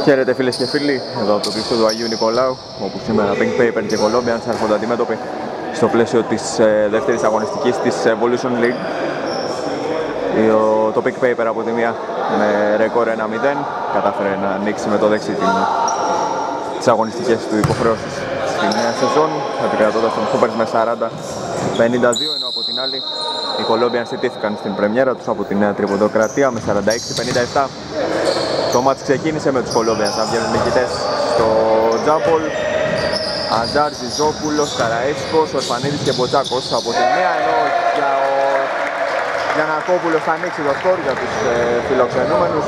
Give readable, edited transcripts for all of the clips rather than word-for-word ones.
Χαίρετε φίλες και φίλοι, εδώ από το κλειστό του Αγίου Νικολάου, όπου σήμερα Pink Paper και Colombians έρχονται αντιμέτωποι στο πλαίσιο της δεύτερης αγωνιστικής της Evolution League. Το Pink Paper από τη μία με ρεκόρ 1-0 κατάφερε να ανοίξει με το δεξί τις αγωνιστικές του υποχρεώσεις στη νέα σεζόν, επικρατώντας τον Hoopers με 40-52, ενώ από την άλλη οι Colombians ιτήθηκαν στην πρεμιέρα τους από τη Νέα Τρυποδοκρατία με 46-57. Το μάτς ξεκίνησε με τους Colombians να βγαίνουν νικητές στο Τζάμπολ. Αζάρ, Ζιζόπουλος, Καραέσκος, Ορφανίδης και Μποτσάκος από τη μία, ενώ για ο Γιαννακόπουλος θα ανοίξει το σκορ για τους φιλοξενούμενους.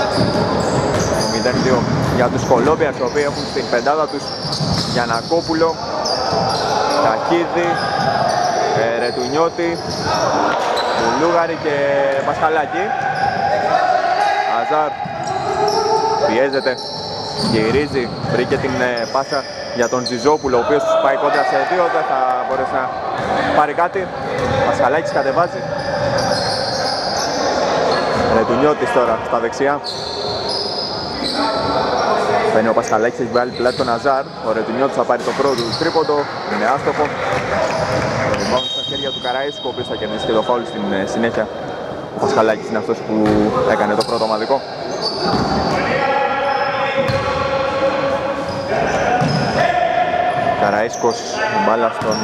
0-2 για τους Colombians, οι οποίοι έχουν στην πεντάδα τους Γιαννακόπουλο, Τακίδη, Ρετουνιώτη, Μπουλούγαρη και Πασχαλάκη. Αζάρ πιέζεται, γυρίζει, βρήκε την πάσα για τον Ζιζόπουλο, ο οποίος πάει κόντρα σε δύο, δεν θα μπορέσει να πάρει κάτι. Πασχαλάκης κατεβάζει. Ρετουνιώτης τώρα στα δεξιά. Παίρνει ο Πασχαλάκης, έχει βγάλει πλάτη τον Αζάρ. Ο Ρετουνιώτης θα πάρει το πρώτο του τρίποντο, είναι άστοχο. Πάμε στα χέρια του Καραΐσκου, ο οποίος θα κερδίσει και το φάουλ στην συνέχεια. Ο Πασχαλάκης είναι αυτός που έκανε το πρώτο ομαδικό. Καραΐσκος, μπάλα στον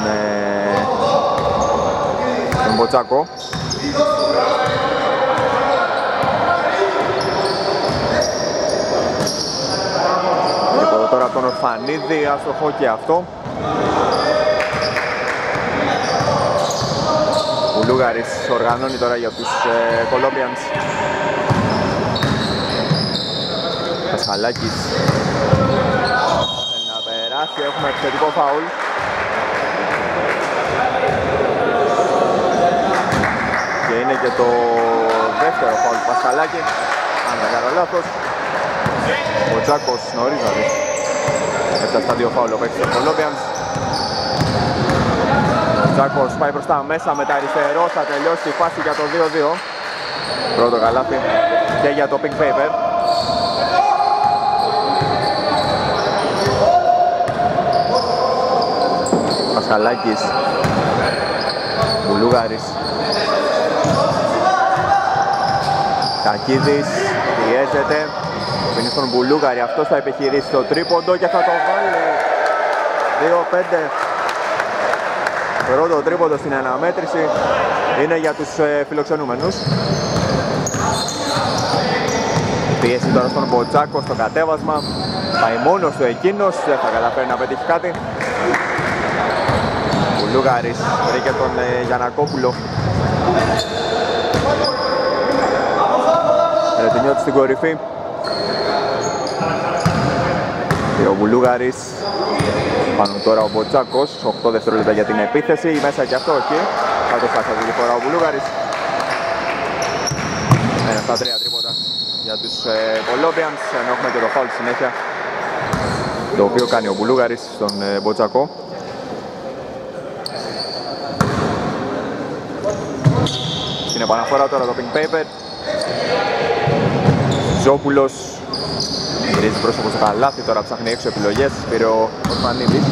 Μποτσάκο. Λοιπόν, τώρα τον Ορφανίδη, άστοχο και αυτό. Ο Λούγαρης οργανώνει τώρα για τους Colombians. Πασχαλάκης θέλει να περάσει, έχουμε επιθετικό φάουλ. Και είναι και το δεύτερο φάουλ του Πασχαλάκη, αν δεν κάνω λάθος. Ο Τζάκος νωρίς δηλαδή. Έφτασε στα δύο φάουλ ο παίκτης των Colombians. Ο Τζάκος πάει μπροστά μέσα με τα αριστερό, θα τελειώσει η φάση για το 2-2. Πρώτο καλάθι και για το Pink Paper. Πασχαλάκης, Μπουλούγαρης, Κακίδης, πιέζεται, πίνει στον Μπουλούγαρη, αυτός θα επιχειρήσει το τρίποντο και θα το βάλει. 2-5. Πρώτο τρίποντο στην αναμέτρηση είναι για τους φιλοξενούμενους. Πίεση τώρα στον Μποτσάκο στο κατέβασμα, πάει μόνος του εκείνος, δεν θα καταφέρει να πετύχει κάτι. Ο Λούγαρης βρήκε τον Γιαννακόπουλο. Ρετουνιώτης στην κορυφή. Και ο Μπουλούγαρης. Πάνω τώρα ο Μποτσάκος, 8 δευτερόλεπτα για την επίθεση, μέσα και αυτό όχι. Θα το φτάσει αυτή τη φορά ο Μπουλούγαρης. Ένα στα 3 τρίποτα για τους Colombians, ενώ έχουμε και το φάουλ στη συνέχεια, το οποίο κάνει ο Μπουλούγαρης στον Μποτσάκο. Στην επαναφορά τώρα το Pink Paper. Ζόπουλος γυρίζει πρόσωπο στο καλάθι, τώρα ψάχνει έξω επιλογές, πήρε ο Ορφανίδης.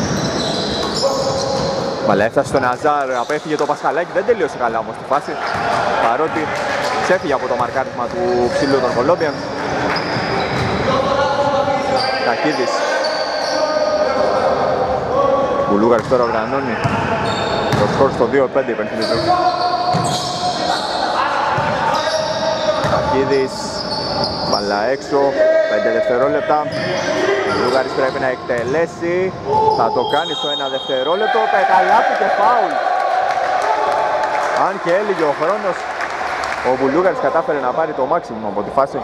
Μπαλά έφτασε στον Αζάρ, απέφυγε το Πασχαλάκη, δεν τελείωσε καλά όμως τη φάση, παρότι ξέφυγε από το μαρκάρισμα του ψηλού των Colombians. Κακίδης. Μπουλούγαρης τώρα οργανώνει το σκορ στο 2-5, υπενθυμίζω. Κακίδης, μπαλά έξω, 5 δευτερόλεπτα. Ο Λούγαρης πρέπει να εκτελέσει, θα το κάνει στο 1 δευτερόλεπτο, καλάθι και φάουλ. Αν και έλυγε ο χρόνος, ο Μπουλούγαρης κατάφερε να πάρει το μάξιμουμ από τη φάση.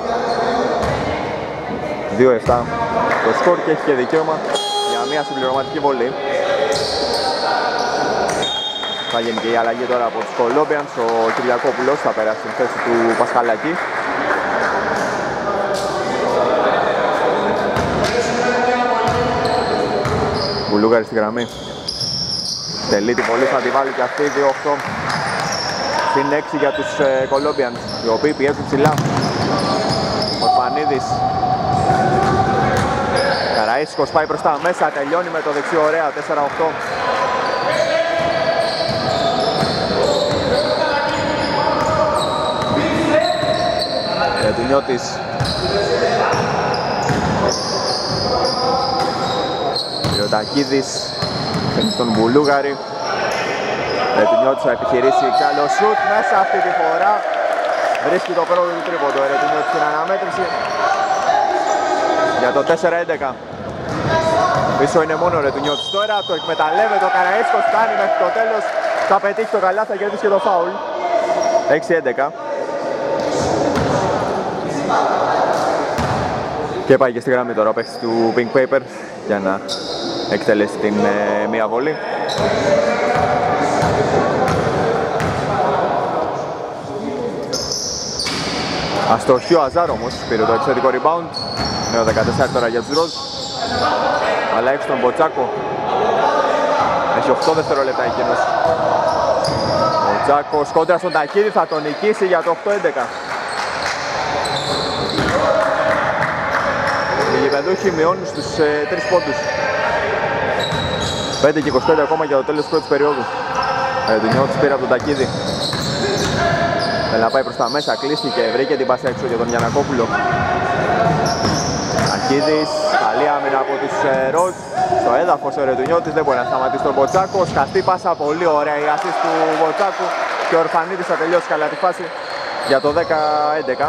2-7 το σκορ και έχει και δικαίωμα για μια συμπληρωματική βολή. Θα γίνει και η αλλαγή τώρα από τους Colombians, ο Κυριακόπουλος θα περάσει στην θέση του Πασχαλάκη. Μπουλούγαρη στη γραμμή. Τελεί την βολή, θα τη βάλει και αυτή, 2-8. Συν 6 για τους Colombians, οι οποίοι πιέζουν ψηλά. Ο Ορφανίδης Καραΐσκος πάει προς τα μέσα, τελειώνει με το δεξί, ωραία, 4-8. Ρετουνιώτης. Ριωτακίδης, φαίνεται στον Μπουλούγαρη. Ρετουνιώτης θα επιχειρήσει κι άλλο σουτ μέσα αυτή τη φορά. Βρίσκει το πρώτο του τρίποντο, Ρετουνιώτης στην αναμέτρηση για το 4-11. Πίσω είναι μόνο ο Ρετουνιώτης τώρα, το εκμεταλλεύεται ο Καραΐσκος, φτάνει μέχρι το τέλος. Θα πετύχει το καλάθι, θα κερδίσει και το φάουλ. 6-11. Και πάει και στη γραμμή τώρα ο παίκτης του Pink Paper για να εκτελέσει την μία βολή. Αστοχή ο Αζάρ όμως, πήρε το επιθετικό rebound. Νέο 14 τώρα για τους Ροζ. Αλλά έξω τον Μποτσάκο. Έχει 8 δευτερόλεπτα εκείνος. Μποτσάκος κόντρα στον Τακίδη, θα τον νικήσει για το 8-11. Οι γηπεδούχοι μειώνουν στους 3 πόντους. 5 και 25 ακόμα για το τέλος της πρώτης περίοδου. Ρετουνιώτης πήρε από τον Τακίδη. Θέλει να πάει προς τα μέσα, κλείστηκε, βρήκε την πάσα έξω για τον Γιαννακόπουλο. Τακίδης, καλή άμυνα από τους Ροζ. Στο έδαφος ο Ρετουνιώτης δεν μπορεί να σταματήσει τον Μποτσάκο. Σκαστή πάσα, πολύ ωραία η ασίστ του Μποτσάκου. Και ο Ορφανίδης θα τελειώσει καλά τη φάση για το 10-11.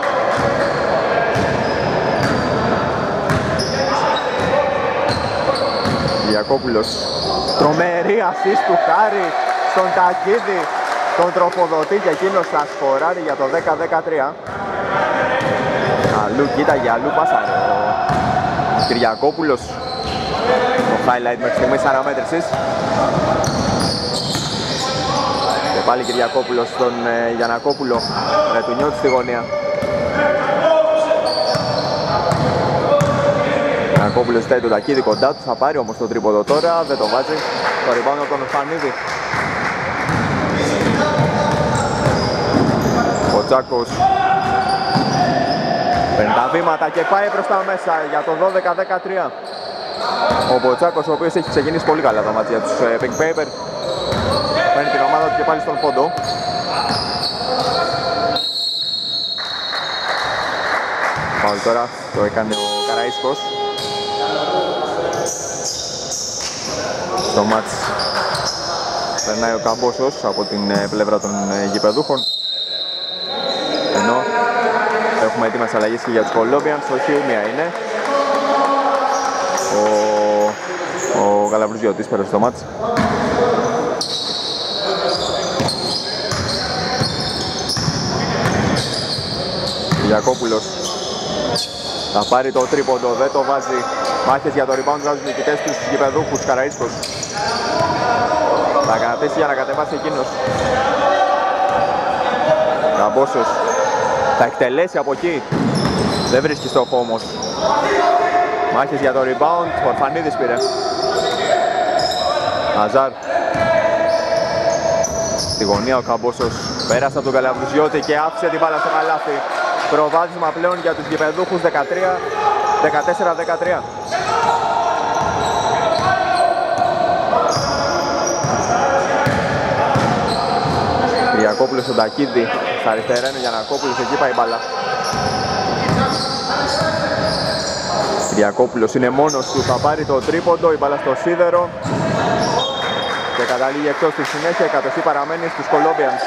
Γιακόπουλος, τρομερή ασίστ του Χάρη στον Τακίδη. Τον τροφοδοτεί και εκείνος θα σκοράρει για το 10-13. Αλλού κοίταγε, αλλού πάσαρε ο Κυριακόπουλος. Το highlight μέχρι στιγμής αναμέτρησης. Και πάλι Κυριακόπουλος στον Γιαννακόπουλο. Ρετουνιώτη στη γωνία. Γιαννακόπουλος ζητάει τον Τακίδη κοντά του, θα πάρει όμως το τρίποδο τώρα, δεν το βάζει. Το rebound από τον Ορφανίδη. Ο Τσάκος παίρνει τα βήματα και πάει προς τα μέσα για το 12-13. Ο Μποτσάκος, ο οποίος έχει ξεκινήσει πολύ καλά τα μάτια τους Pink Paper, παίρνει την ομάδα του και πάλι στον πόντο. Πάλι τώρα το έκανε ο Καραΐσκος. Στο μάτς περνάει ο Καμπόσος από την πλευρά των γηπεδούχων. Ενώ έχουμε έτοιμες αλλαγές και για τους Colombians, όχι μία είναι. Ο Γαλαβρουζιώτης πέρασε στο μάτς. Γιακόπουλος θα πάρει το τρίποντο, δεν το βάζει. Μάχες για το rebound βγάζουν οι νικητές τους γηπεδούχους. Καραΐσκος θα κρατήσει για να κατεβάσει εκείνος. Καμπόσος θα εκτελέσει από εκεί. Δεν βρίσκει στόχο όμως. Μάχες για το rebound. Ο Ορφανίδης πήρε. Αζάρ. Στη γωνία ο Καμπόσος πέρασε από τον Καλαβρουζιώτη και άφησε την μπάλα στο καλάθι. Προβάδισμα πλέον για τους γηπεδούχους 14-13. Κυριακόπουλος στον Τακίδη. Στα αριστερά είναι ο Γιαννακόπουλος, εκεί πάει η μπάλα. Κυριακόπουλος είναι μόνος του, θα πάρει το τρίποντο, η μπάλα στο σίδερο. Και καταλήγει εκτός στη συνέχεια, η κατοχή παραμένει στους Colombians.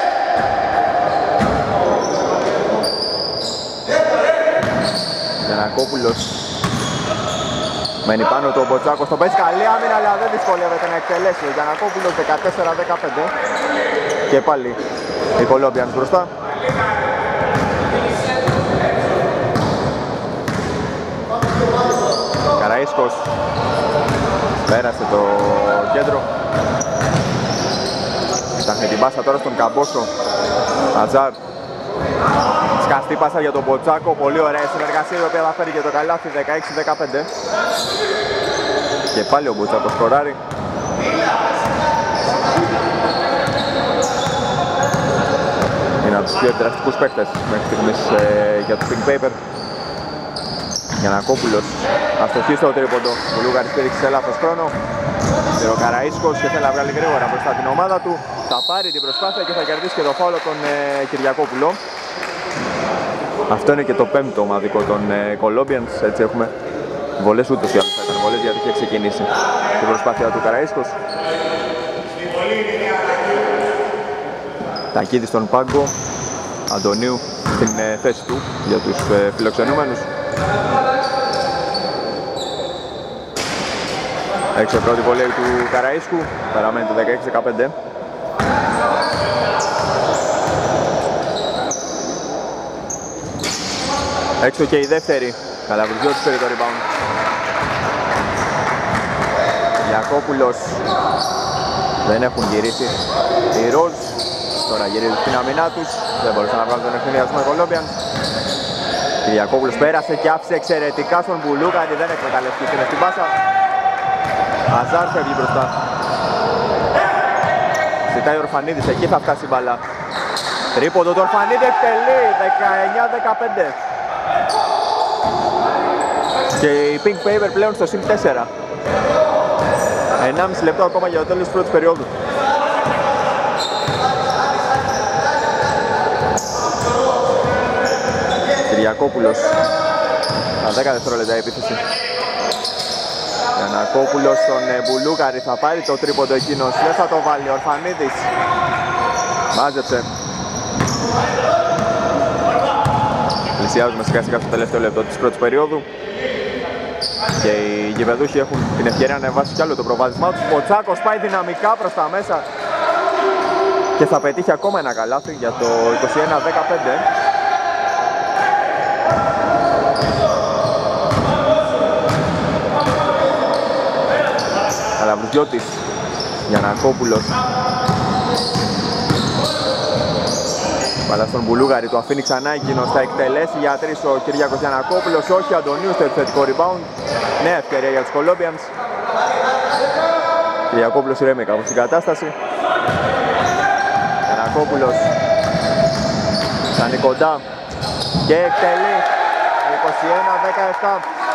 Γιαννακόπουλος μένει πάνω του, ο Μποτσάκος τον παίζει καλή άμυνα, αλλά δεν δυσκολεύεται να εκτελέσει. Ο Γιαννακόπουλος 14-15 και πάλι οι Colombians μπροστά. Καραΐσκος πέρασε το κέντρο. Ψάχνει την πάσα τώρα στον Καμπόσο. Αζάρ. Σκαστή πάσα για τον Μποτσάκο. Πολύ ωραία συνεργασία, η οποία θα φέρει και το καλάθι. 16-15. Και πάλι ο Μποτσάκος σκοράρει. Είναι από τους πιο δραστικούς παίκτες μέχρι στιγμής για το Pink Paper. Γιαννακόπουλος αστοχή στο τρίποντο. Ο Λούγαρης πήριξε σε λάθος χρόνο. Ο Καραΐσκος και θέλει να βγάλει γρήγορα μπροστά την ομάδα του. Θα πάρει την προσπάθεια και θα κερδίσει και το φάουλο τον Κυριακόπουλο. Αυτό είναι και το πέμπτο ομαδικό των Colombians. Έτσι έχουμε βολές, ούτως ή άλλως θα ήταν βολές γιατί είχε ξεκινήσει την προσπάθεια του Καραΐσκος. Τακίδης στον πάγκο, Αντωνίου στην θέση του για τους φιλοξενούμενους. Έξω πρώτη βολέη του Καραΐσκου, παραμένει το 16-15. Έξω και η δεύτερη, Καλαβρουζιώτης πήρε το rebound. Γιακόπουλος, δεν έχουν γυρίσει οι Ροζ, τώρα γυρίζουν στην αμυνά τους, δεν μπορούσαν να βγάλουν τον ευθυνιασμό οι Colombians. Κυριακόπουλος πέρασε και άφησε εξαιρετικά στον Μπουλούκα, δεν εκμεταλλευτήκε στην πάσα. Αζάρ φεύγει μπροστά. Ζητάει ο Ορφανίδης, εκεί θα φτάσει η μπάλα. Τρίποντο του Ορφανίδη, εκτελεί 19-15. Και η Pink Paper πλέον στο συν 4. 1,5 λεπτό ακόμα για το τέλος της πρώτης περίοδου. Κυριακόπουλος, στα 10 δευτερόλεπτα η επίθεση. Γιαννακόπουλος στον Μπουλούγαρη, θα πάρει το τρίποντο εκείνος, δεν θα το βάλει. Ορφανίδης μάζεψε. Πλησιάζουμε σιγά σιγά στο τελευταίο λεπτό της πρώτης περίοδου και οι γηπεδούχοι έχουν την ευκαιρία να ανεβάσει κι άλλο το προβάδισμά τους. Ο Τσάκος πάει δυναμικά προς τα μέσα και θα πετύχει ακόμα ένα καλάθι για το 21-15. Καλαβρουζιώτης, Γιαννακόπουλος. Μπάλα στον Μπουλούγαρη, το αφήνει ξανά εκείνος, θα εκτελέσει για 3 ο Κυριάκος Γιαννακόπουλος, όχι, Αντωνίου στο επιθετικό rebound. Νέα ευκαιρία για τους Colombians. Κυριακόπουλος ηρέμει κάπου στην κατάσταση. Γιαννακόπουλος φτάνει κοντά και εκτελεί 21-17.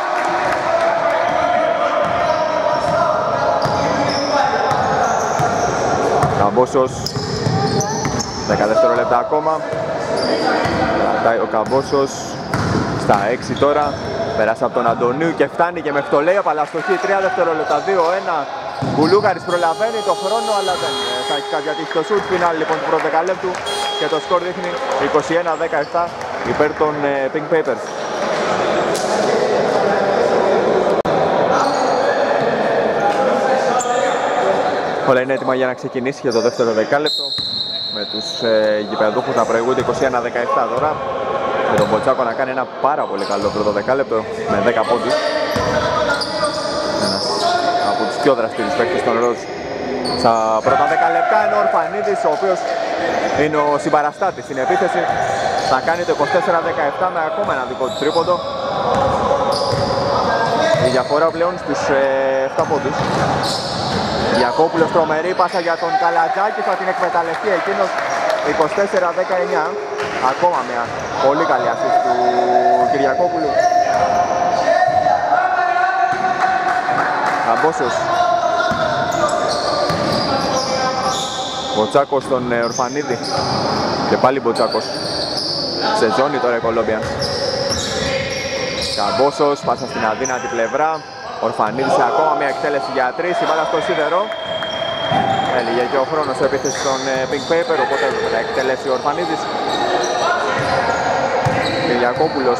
Καμπόσος, 10 δευτερόλεπτα ακόμα. Κρατάει ο Καμπόσος στα 6 τώρα. Πέρασε από τον Αντωνίου και φτάνει και μέχρι το λέει αλλά αστοχή 3 δευτερόλεπτα, 2-1. Μπουλούγαρης προλαβαίνει το χρόνο αλλά δεν θα έχει κάτι γιατί το σουτ φινάλ λοιπόν του πρώτου δεκαλέπτου και το σκορ δείχνει 21-17 υπέρ των Pink Papers. Όλα είναι έτοιμα για να ξεκινήσει για το δεύτερο δεκάλεπτο με τους γηπεδούχους να προηγούνται 21-17 τώρα, με τον Μποτσάκο να κάνει ένα πάρα πολύ καλό πρώτο δεκάλεπτο με 10 πόντους. Ένας από τους πιο δραστήριους παίκτες των Ροζ στα πρώτα 10 λεπτά, είναι ο Ορφανίδης ο οποίος είναι ο συμπαραστάτης στην επίθεση, θα κάνει το 24-17 με ακόμα ένα δικό του τρίποντο. Η διαφορά πλέον στους 7 πόντους. Γιακόπουλος, τρομερή πάσα για τον Καλατζάκη, θα την εκμεταλλευτεί εκείνος 24-19. Ακόμα μια πολύ καλή ασίστ του Κυριακόπουλου. Καμπόσος. Μποτσάκος στον Ορφανίδη. Και πάλι Μποτσάκος. Σε ζώνη τώρα η Colombians. Καμπόσος, πάσα στην αδύνατη πλευρά. Ορφανίδης σε ακόμα μια εκτέλεση για 3, η μπάλα στο σίδερο. Έλυγε και ο χρόνος επίθεση στον Pink Paper, οπότε θα εκτελέσει ο Ορφανίδης. Κυριακόπουλος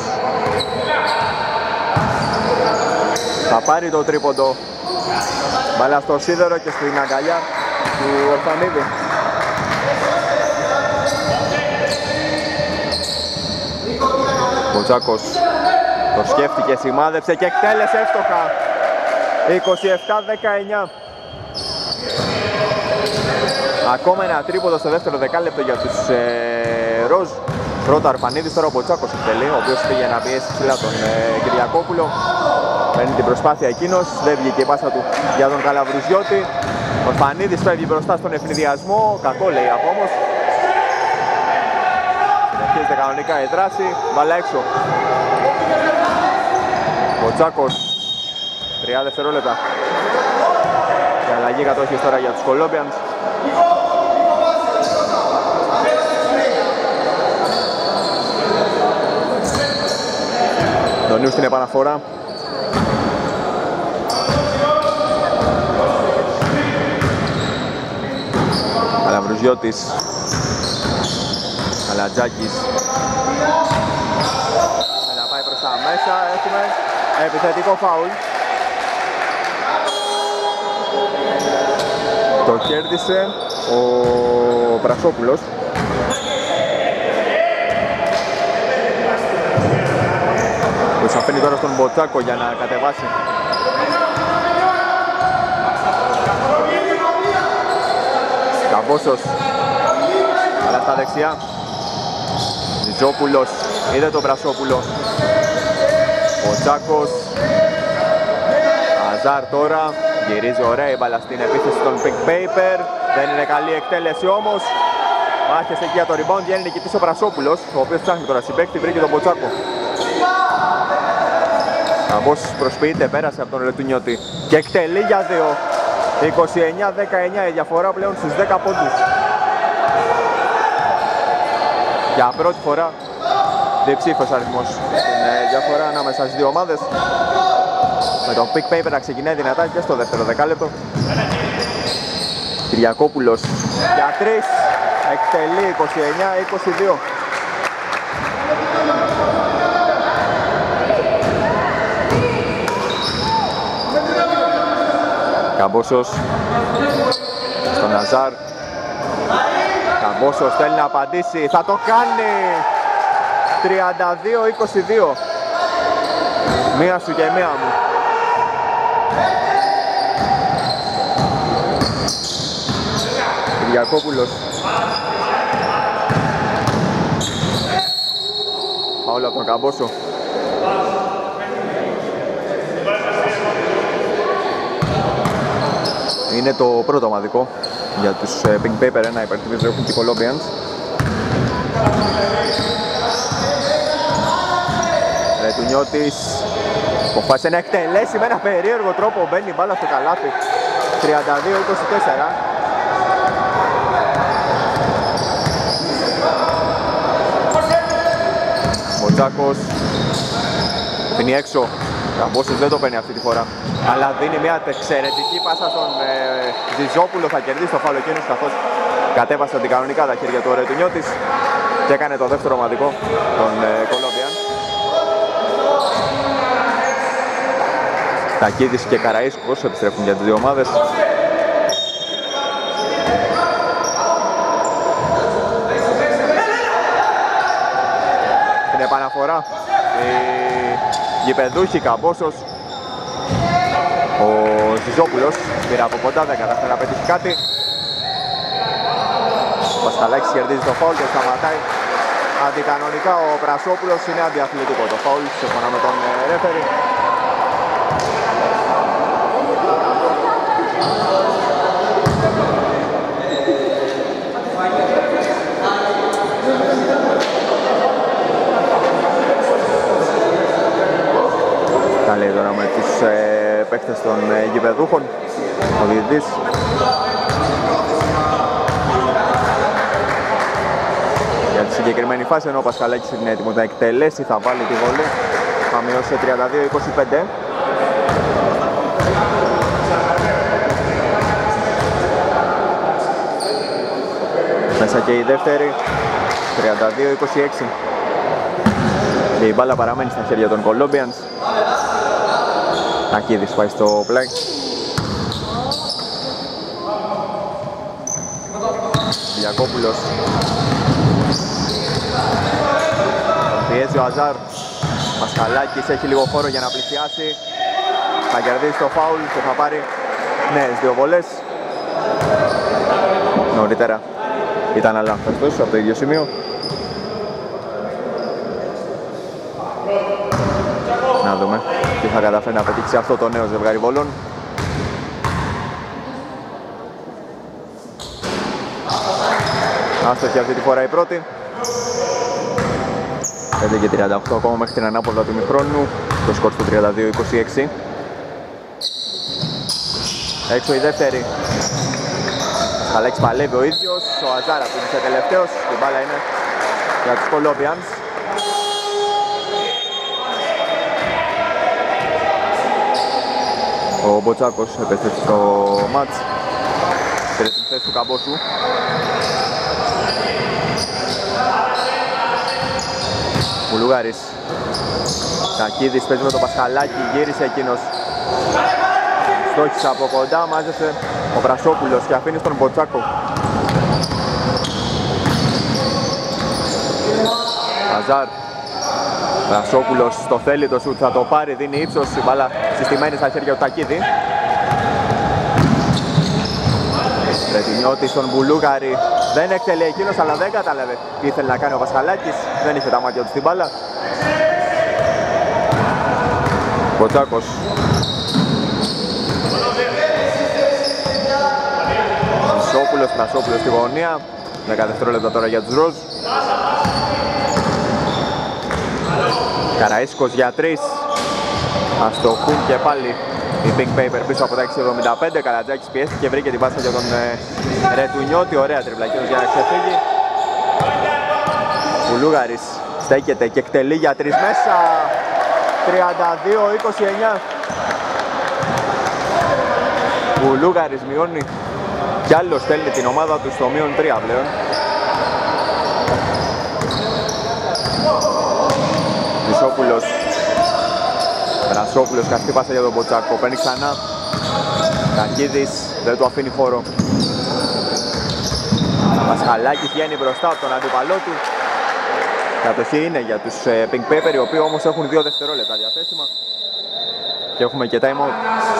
θα πάρει το τρίποντο. Μπάλα στο σίδερο και στην αγκαλιά του Ορφανίδη. Μποτσάκος το σκέφτηκε, σημάδεψε και εκτέλεσε εύστοχα. 27-19. Ακόμα ένα τρίποντο στο δεύτερο δεκάλεπτο για τους Ροζ. Πρώτα Ορφανίδης, τώρα ο Μποτσάκος εκτελεί, ο οποίος πήγε να πιέσει ψηλά τον Κυριακόπουλο. Παίρνει την προσπάθεια εκείνος, δεν βγήκε η πάσα του για τον Καλαβρουζιώτη. Ο Ορφανίδης φεύγει μπροστά στον ευνηδιασμό, κακό λέει από όμως. Συνεχίζεται κανονικά η δράση, μπάλα έξω. Μποτσάκος, 30 δευτερόλεπτα. Η αλλαγή κατοχής τώρα για τους Colombians. Δονίου στην επαναφορά. Αλαβρουζιώτης, Αλατζάκης. Να πάει προς τα μέσα, έχουμε επιθετικό φάουλ. Το κέρδισε ο Πρασόπουλος. Τους αφήνει τώρα στον Μποτσάκο για να κατεβάσει. Καμπόσος, αλλά στα δεξιά. Ζιζόπουλος, είδε τον Πρασόπουλο. Μποτσάκος. Αζάρ τώρα, γυρίζει ωραία η μπάλα στην επίθεση των Pink Paper. Δεν είναι καλή εκτέλεση όμως. Μάχες εκεί για το rebound, βγαίνει νικητής ο Πρασόπουλος, ο οποίος ψάχνει τώρα συμπαίκτη, βρήκε τον Μποτσάκο. Καμπόσος προσποιείται, πέρασε από τον Ρετουνιώτη και εκτελεί για 2. 29-19 η διαφορά πλέον στους 10 πόντους. Για πρώτη φορά διψήφιος αριθμός στην διαφορά ανάμεσα στις δύο ομάδες. Με τον Pink Paper να ξεκινάει δυνατά και στο δεύτερο δεκάλεπτο. Κυριακόπουλος για 3, εκτελεί 29-22. Καμπόσος στον Αζάρ. Καμπόσος θέλει να απαντήσει, θα το κάνει. 32-22. Μία σου και μία μου. Κυριακόπουλος. Φάουλ από τον Καμπόσο. Είναι το πρώτο ομαδικό για τους Pink Paper, ένα υπερτιμίζω έχουν και οι Colombians. Ρετουνιώτης αποφάσισε να εκτελέσει με ένα περίεργο τρόπο, μπαίνει η μπάλα στο καλάθι. 32-24. Μποτσάκος πίνει έξω. Καμπόσος δεν το παίρνει αυτή τη φορά, αλλά δίνει μια εξαιρετική πάσα στον Ζιζόπουλο. Θα κερδίσει το φάουλ εκείνος, καθώς κατέβασε αντικανονικά τα χέρια του Ρετουνιώτης και έκανε το δεύτερο ομαδικό των Colombian. Τακίδης και Καραΐσκος επιστρέφουν για τις δύο ομάδες. Στην επαναφορά γηπεδούχη Καμπόσος. Ο Ζιζόπουλος πήρε από κοντά, δεν καταφέρει να πετύχει κάτι. Ο Πασχαλάκης κερδίζει το φάουλ και σταματάει. Αντικανονικά ο Πρασόπουλος, είναι αντιαθλητικό το φάουλ, σύμφωνα με τον ρέφερι. Λέει τώρα με τους παίκτες των γηπεδούχων, ο διαιτητής. Για τη συγκεκριμένη φάση, ενώ ο Πασχαλάκης είναι έτοιμος να εκτελέσει, θα βάλει τη βολή. Θα μειώσει σε 32-25. Μέσα και η δεύτερη, 32-26. Και η μπάλα παραμένει στα χέρια των Colombians. Ακίδης πάει στο πλάι. Κυριακόπουλος. Πιέζει ο Αζάρ. Πασχαλάκης έχει λίγο χώρο για να πλησιάσει. Θα κερδίσει το φάουλ και θα πάρει νέες δύο βολές. Νωρίτερα ήταν αλάνθαστος από το ίδιο σημείο. Να δούμε τι θα καταφέρει να πετύχει αυτό το νέο ζευγάρι βολών. Άστοχη αυτή τη φορά η πρώτη. 5 και 38 ακόμα μέχρι την ανάποδα του ημιχρόνου. Το σκορ στο 32-26. Έξω η δεύτερη. Αλέξης παλεύει ο ίδιος. Ο Αζάρα που είναι τελευταίος. Η μπάλα είναι για τους Colombians. Ο Μποτσάκος επέστρεψε στο μάτς. Πήρε την θέση του Καμπόσου. Μουλουγάρης. Κακίδης παίζει με το Πασχαλάκι, γύρισε εκείνος. Στόχισε από κοντά, μάζεσε ο Βρασόπουλος και αφήνει στον Μποτσάκο. Αζάρ. Βρασόπουλος το θέλει το σουτ, θα το πάρει, δίνει ύψος, η μπάλα συστημένη στα χέρια του Τακίδη. Ρετινιώτης στον Μπουλούγαρη, δεν εκτελεί εκείνος αλλά δεν κατάλαβε τι ήθελε να κάνει ο Πασχαλάκης, δεν είχε τα μάτια του στην μπάλα. Μποτσάκος. Βρασόπουλος στη γωνία, 10 δευτερόλεπτα τώρα για τους Ροζ. Καραΐσκος για 3. Αστοχούν και πάλι η Pink Paper πίσω από τα 6.75. Καλατζάκης πιέστηκε και βρήκε την πάσα για τον Ρετουνιώτη. Ωραία τριπλακίνος για να ξεφύγει. Μπουλούγαρης στέκεται και εκτελεί για 3 μέσα. 32-29. Μπουλούγαρης μειώνει κι άλλος στέλνει την ομάδα του στο μείον 3 πλέον. Βρασόπουλος. Βρασόπουλος καυτή πάσα για τον Μποτσάκο. Παίρνει ξανά. Κακίδης δεν του αφήνει χώρο. Πασχαλάκης βγαίνει μπροστά από τον αντίπαλό του. Κατοχή είναι για τους Pink Paper, οι οποίοι όμως έχουν 2 δευτερόλεπτα διαθέσιμα. Και έχουμε και time out.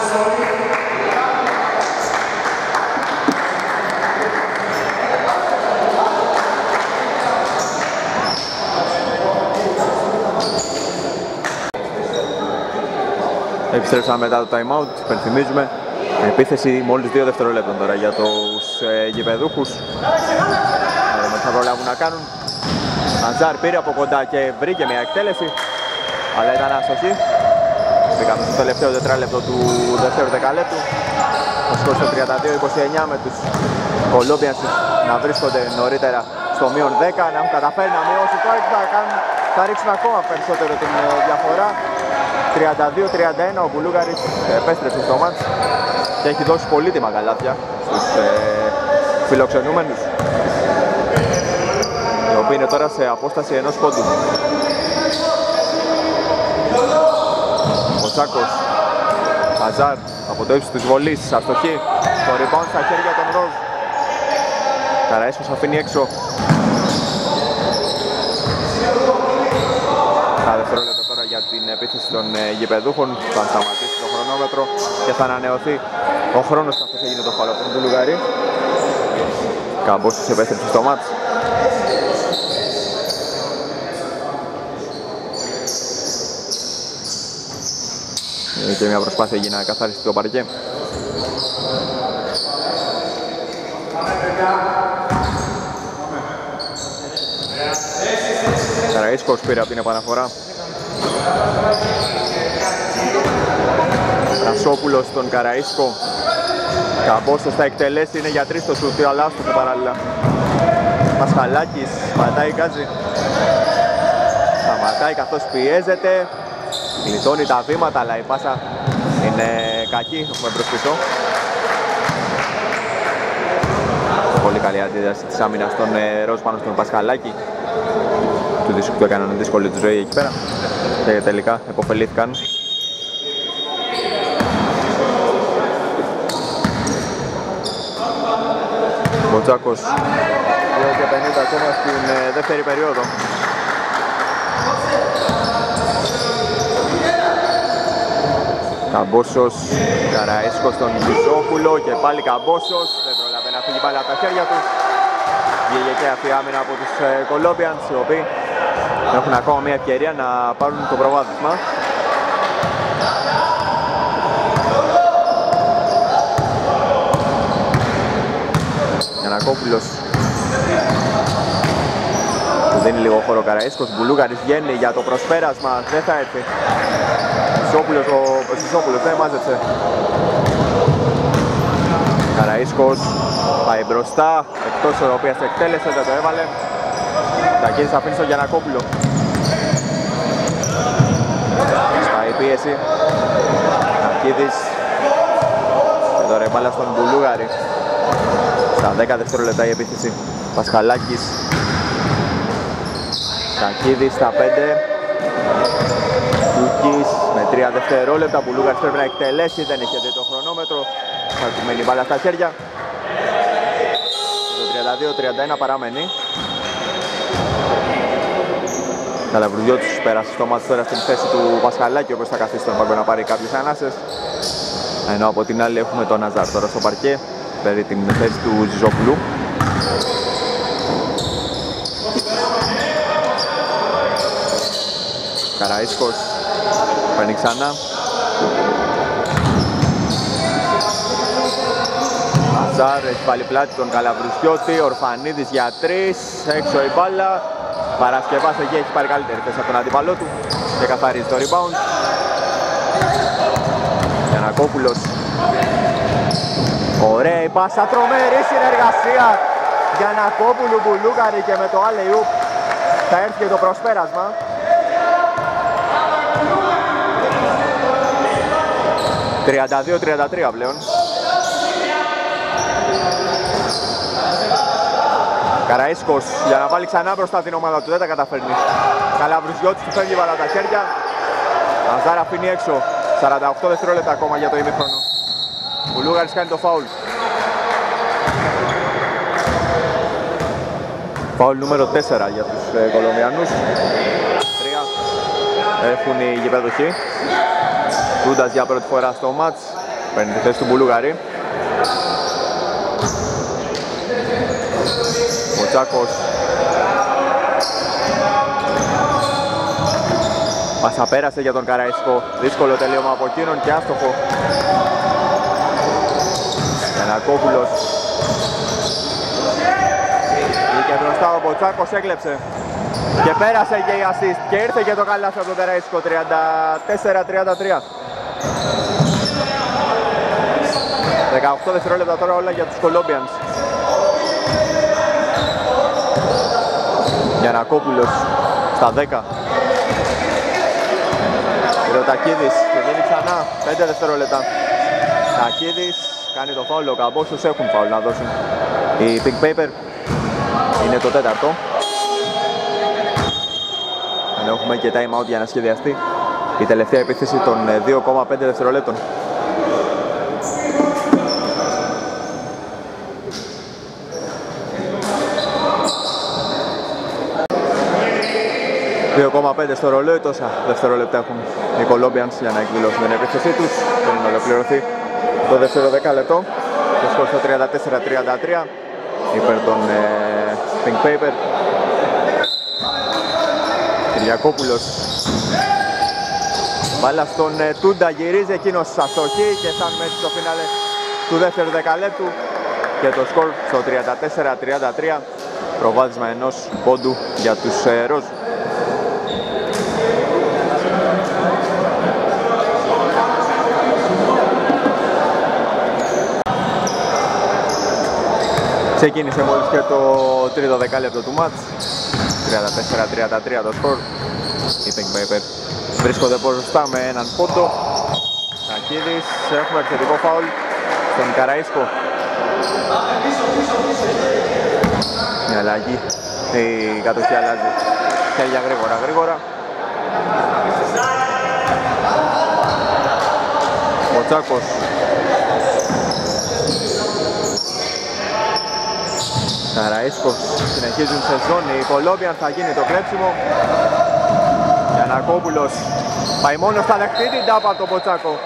Επιστρέψαμε μετά το time out, υπενθυμίζουμε. Επίθεση μόλις 2 δευτερόλεπτα τώρα για τους γηπεδούχους. Δεν θα προλάβουν να κάνουν. Αζάρ πήρε από κοντά και βρήκε μια εκτέλεση, αλλά ήταν άστοχη. Μπήκαμε στο τελευταίο τετράλεπτο του δεύτερου δεκαλέπτου. Ο σκορ στο 32-29 με τους Colombians να βρίσκονται νωρίτερα στο μείον 10, να έχουν καταφέρει να μειώσουν τώρα και θα ρίξουν ακόμα περισσότερο την διαφορά. 32-31 ο Μπουλούγαρης επέστρεψε στο μάτς και έχει δώσει πολύτιμα καλάθια στους φιλοξενούμενους, οι οποίοι είναι τώρα σε απόσταση 1 πόντου. Ο Τσάκος, Αζάρ από το ύψος της βολής, αστοχή, το rebound στα χέρια των Ροζ. Καραΐσκος αφήνει έξω. Τα δευτερόλεπτα τώρα για την επίθεση των γηπεδούχων. Θα σταματήσει το χρονόμετρο και θα ανανεωθεί ο χρόνος καθώς έγινε το φάουλ από τον Μπουλουγαρή. Καμπόσος επέστρεψε στο μάτς. Και μια προσπάθεια για να καθαρίσει το παρκέ. Καραΐσκος πήρε από την επαναφορά. Βρασόπουλος στον Καραΐσκο. Καμπόσος θα εκτελέσει, είναι για 3 το σούτ, αλλά άστοχο παράλληλα. Πασχαλάκης, πατάει γκάζι. Σταματάει καθώς πιέζεται. Γλιτώνει τα βήματα, αλλά η πάσα είναι κακή, έχουμε μπρος πίσω. Πολύ καλή αντίδραση της άμυνας των Ροζ πάνω στον Πασχαλάκη. Του έκαναν δύσκολη τη ζωή εκεί πέρα και τελικά επωφελήθηκαν. Μποτσάκος 2 και 50 ακόμα στην δεύτερη περίοδο. Καμπόσος, Καραΐσκος στον Μπιζόπουλο και πάλι Καμπόσος. Δεν πρόλαβε να φύγει πάλι από τα χέρια του. Βγήκε και αυτή η άμυνα από τους Colombians, οι οποίοι έχουν ακόμα μια ευκαιρία να πάρουν το προβάδισμα. Γιαννακόπουλος. Του δίνει λίγο χώρο Καραΐσκος, Μπουλούγαρης βγαίνει για το προσπέρασμα, δεν θα έρθει. Ο Σισόπουλος δεν μάζεψε. Καραΐσκος πάει μπροστά, εκτός ισορροπίας εκτέλεσε, δεν το έβαλε. Τακίδης αφήνει στον Γιαννακόπουλο. Σπάει πίεση. Τακίδης. Και τώρα η μπάλα στον Μπουλούγαρη. Στα 10 δευτερόλεπτα η επίθεση. Πασχαλάκης. Τακίδης στα 5. Κούκης με 3 δευτερόλεπτα. Μπουλούγαρης πρέπει να εκτελέσει, δεν έχει δει το χρονόμετρο. Θα του μείνει η μπάλα στα χέρια. Το 32-31 παραμένει. Καλαβρουδιώτης πέρασε στο μάτς τώρα στην θέση του Πασχαλάκη, όπως θα καθίσει τον πάγκο να πάρει κάποιες ανάσες. Ενώ από την άλλη έχουμε τον Ναζάρ τώρα στο παρκέ, παίρνει την θέση του Ζιζόπουλου. Καραΐσκος παίρνει ξανά. Ναζάρ έχει βάλει πλάτη τον Καλαβρουδιώτη, Ορφανίδης για 3, έξω η μπάλα. Παρασκευάς εκεί έχει πάρει καλύτερη θέση από τον αντίπαλό του και καθαρίζει το rebound. Γιαννακόπουλος. Ωραία η πάσα, τρομερή συνεργασία. Γιαννακόπουλου, Μπουλούγαρη και με το alley-oop θα έρθει και το προσπέρασμα. (32-33) πλέον. Καραΐσκος για να βάλει ξανά μπροστά την ομάδα του, δεν τα καταφέρνει. Καλαβρουζιώτης του φεύγει βαλά τα χέρια. Ναζάρ αφήνει έξω. 48 δευτερόλεπτα ακόμα για το ημίχρονο. Μπουλούγαρης κάνει το φάουλ. Φάουλ νούμερο 4 για τους Κολομβιανούς. 3 έχουν οι γηπέδοχοι. Τούντας για πρώτη φορά στο μάτς. Παίρνει τη θέση του Μπουλούγαρη. Ο Τσάκος. Πάσα πέρασε για τον Καραΐσκο. Δύσκολο τελείωμα από εκείνον και άστοχο. Γιαννακόπουλος. Βγήκε μπροστά ο Μποτσάκος, έκλεψε. Και πέρασε και η assist. Και ήρθε και το καλάθι από τον Καραΐσκο. 34-33. 18 δευτερόλεπτα τώρα όλα για τους Colombians. Γιαννακόπουλος στα 10. Τακίδης και δίνει ξανά 5 δευτερόλεπτα. Τακίδης κάνει το φάουλ, ο Καμπόσους έχουν φάουλ να δώσουν. Η Pink Paper είναι το 4ο. Ενώ έχουμε και time out για να σχεδιαστεί η τελευταία επίθεση των 2,5 δευτερολέπτων. ...2,5 στο ρολόι, τόσα δευτερόλεπτα έχουν οι Colombians για να εκδηλώσουν την επίθεσή τους. Θέλουν να ολοκληρωθεί το δεύτερο δεκάλεπτο. Το σκορ στο 34-33 υπέρ των Pink Paper. Κυριακόπουλος. Μπάλα στον Τούντα, γυρίζει εκείνος αστοχή και σαν μέσα στο φινάλε του δεύτερου δεκαλέπτου. Και το σκορ στο 34-33, προβάδισμα ενός πόντου για τους Ροζ. Ξεκίνησε μόλις και το τρίτο δεκάλεπτο του μάτς. 34-33 το σκορ. Οι Pink Paper βρίσκονται μπροστά με έναν πόντο. Τακίδης, έχουμε επιθετικό φάουλ στον Καραΐσκο. Μια αλλαγή, η κατοχή αλλάζει χέρια γρήγορα. Ο Τσάκος. Καραΐσκος συνεχίζουν σε ζώνη, η Colombian θα γίνει το κλέψιμο. Γιαννακόπουλος πάει μόνο στα δεχτή την τάπα από τον Μποτσάκο.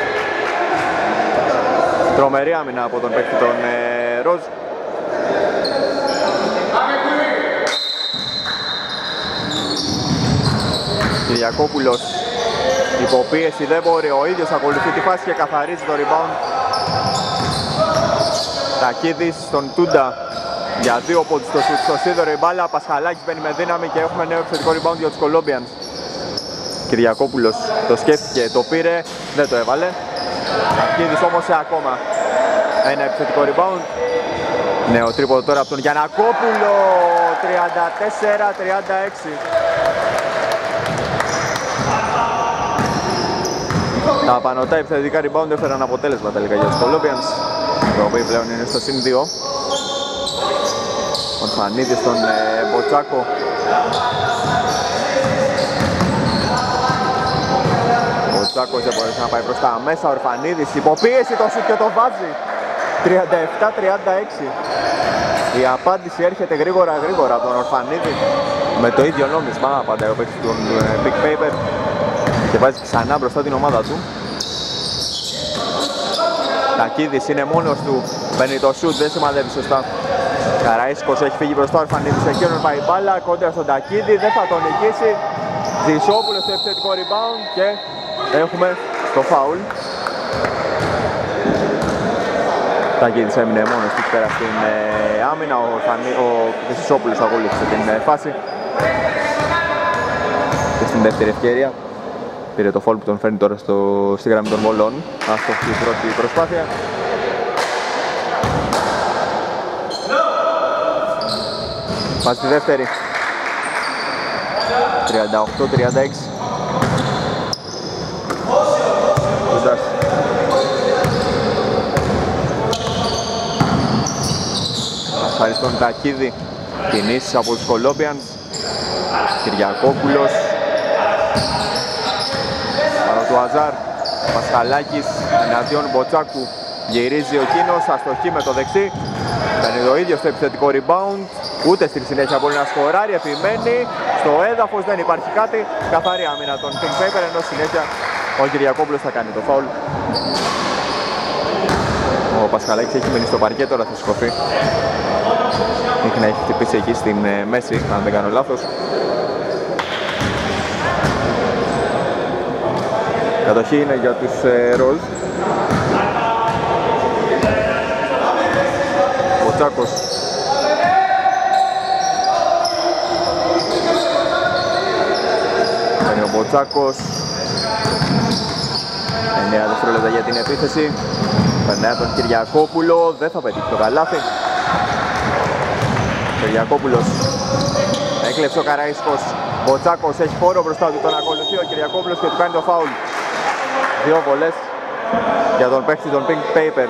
Τρομερή άμυνα από τον παίκτη των Ροζ. Κυριακόπουλος υποπίεση, δεν μπορεί, ο ίδιος ακολουθεί τη φάση και καθαρίζει το rebound. Τακίδης στον Τούντα. Για 2 πόντους στο σουτ στο σίδερο η μπάλα. Πασχαλάκης μπαίνει με δύναμη και έχουμε νέο επιθετικό rebound για τους Colombians. Κυριακόπουλος το σκέφτηκε, το πήρε, δεν το έβαλε. Ακίδης όμως ακόμα ένα επιθετικό rebound. Νέο τρίποντο τώρα από τον Γιαννακόπουλο. 34-36. Τα πανωτά επιθετικά rebound έφεραν αποτέλεσμα τελικά για τους Colombians, το οποίο πλέον είναι στο συν 2. Ο Ορφανίδης στον Μποτσάκο. Ο Μποτσάκος δεν μπορούσε να πάει προς τα μέσα. Ο Ορφανίδης υποπίεση το σουτ και το βάζει. 37-36. Η απάντηση έρχεται γρήγορα από τον Ορφανίδη με το ίδιο νόμισμα. Απαντάει ο παίκτης του Big Paper και βάζει ξανά μπροστά την ομάδα του. Τακίδης είναι μόνος του, παίρνει το σουτ, δεν σημαδεύει σωστά. Καραΐσκος έχει φύγει μπροστά, ο Ορφανίδης εκείνον πάει μπάλα, κόντρα στον Τακίδη, δεν θα τον νικήσει. Ζησόπουλος στο επιθετικό rebound και έχουμε το φάουλ. Τακίδης έμεινε μόνος του πέρα στην άμυνα, ο Ζησόπουλος ακολούθησε την φάση. Και στην δεύτερη ευκαιρία πήρε το φάουλ που τον φέρνει τώρα στη γραμμή των βολών. Άστοχη η πρώτη προσπάθεια. Πάει στη δεύτερη. 38-36. Ευχαριστώ τον Τακίδη. Κινήσεις από τους Colombians. Κυριακόπουλος. Παρό του Αζάρ. Πασχαλάκης εναντίον Μποτσάκου. Γυρίζει ο Κίνος, αστοχή με το δεξί. Κάνει το ίδιο στο επιθετικό rebound. Ούτε στη συνέχεια μπορεί να σκοράρει, επιμένει. Στο έδαφος δεν υπάρχει κάτι. Καθαρή άμυνα των Big Paper, ενώ συνέχεια ο Κυριακόπουλος θα κάνει το φάουλ. Ο Πασχαλάκης έχει μείνει στο παρκέ, τώρα θα σηκωθεί. Έχει να έχει χτυπήσει εκεί στην μέση, αν δεν κάνω λάθος. Κατοχή είναι για τους Rolls. Μποτσάκος. Είναι ο Μποτσάκος. 9 δευτερόλεπτα για την επίθεση. Περνάει τον Κυριακόπουλο, δεν θα πετύχει το καλάθι. Κυριακόπουλος έκλεψε ο Καραΐσκος. Μποτσάκος έχει χώρο μπροστά του, τον ακολουθεί ο Κυριακόπουλος και του κάνει το φάουλ. 2 βολές για τον παίκτη των Pink Paper.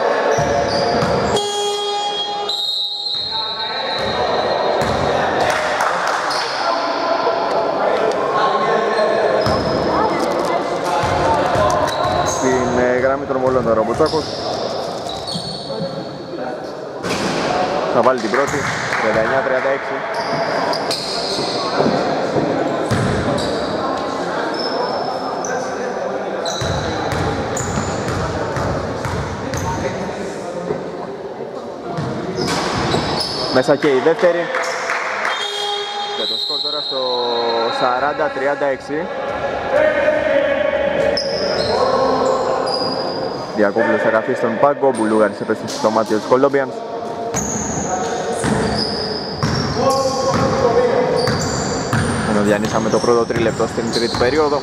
Στην γραμμή των βολών τώρα ο Μποτσάκος θα βάλει την πρώτη. 39-36. Μέσα και η δεύτερη. Και το σκορ τώρα στο 40-36. Διακόπουλος θα καθίσει στον πάγκο, Μπουλούγαρης επέστρεψε στο μάτι της Colombians. Ενώ διανύσαμε το πρώτο τρίλεπτο στην τρίτη περίοδο.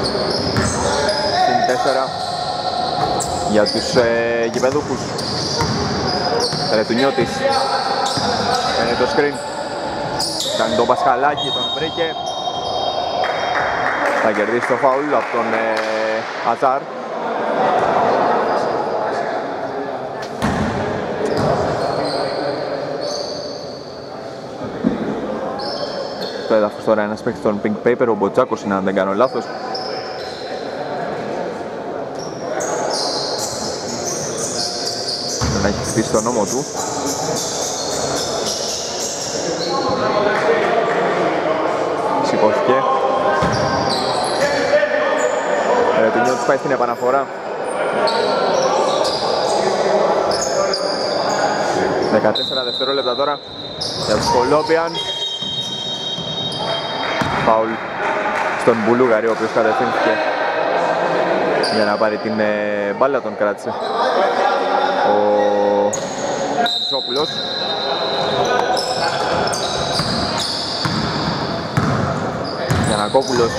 Στην 4 για τους γηπεδούχους. Ρετουνιώτης είναι το screen. Κάνει τον Πασχαλάκη, τον βρήκε. Θα κερδίσει το φάουλ από τον Αζάρ. Στο έδαφος τώρα ένας παίκτης των Pink Paper, ο Μποτσάκος είναι αν δεν κάνω λάθος. Να έχει χτυπήσει τον νόμο του. Σηκώθηκε. Το νιώτης πάει στην επαναφορά. 14 δευτερόλεπτα τώρα για τους Colombians. Φάουλ στον Μπουλούγαρη, ο οποίος κατευθύνθηκε για να πάρει την μπάλα, τον κράτησε ο Ζησόπουλος. Γιαννακόπουλος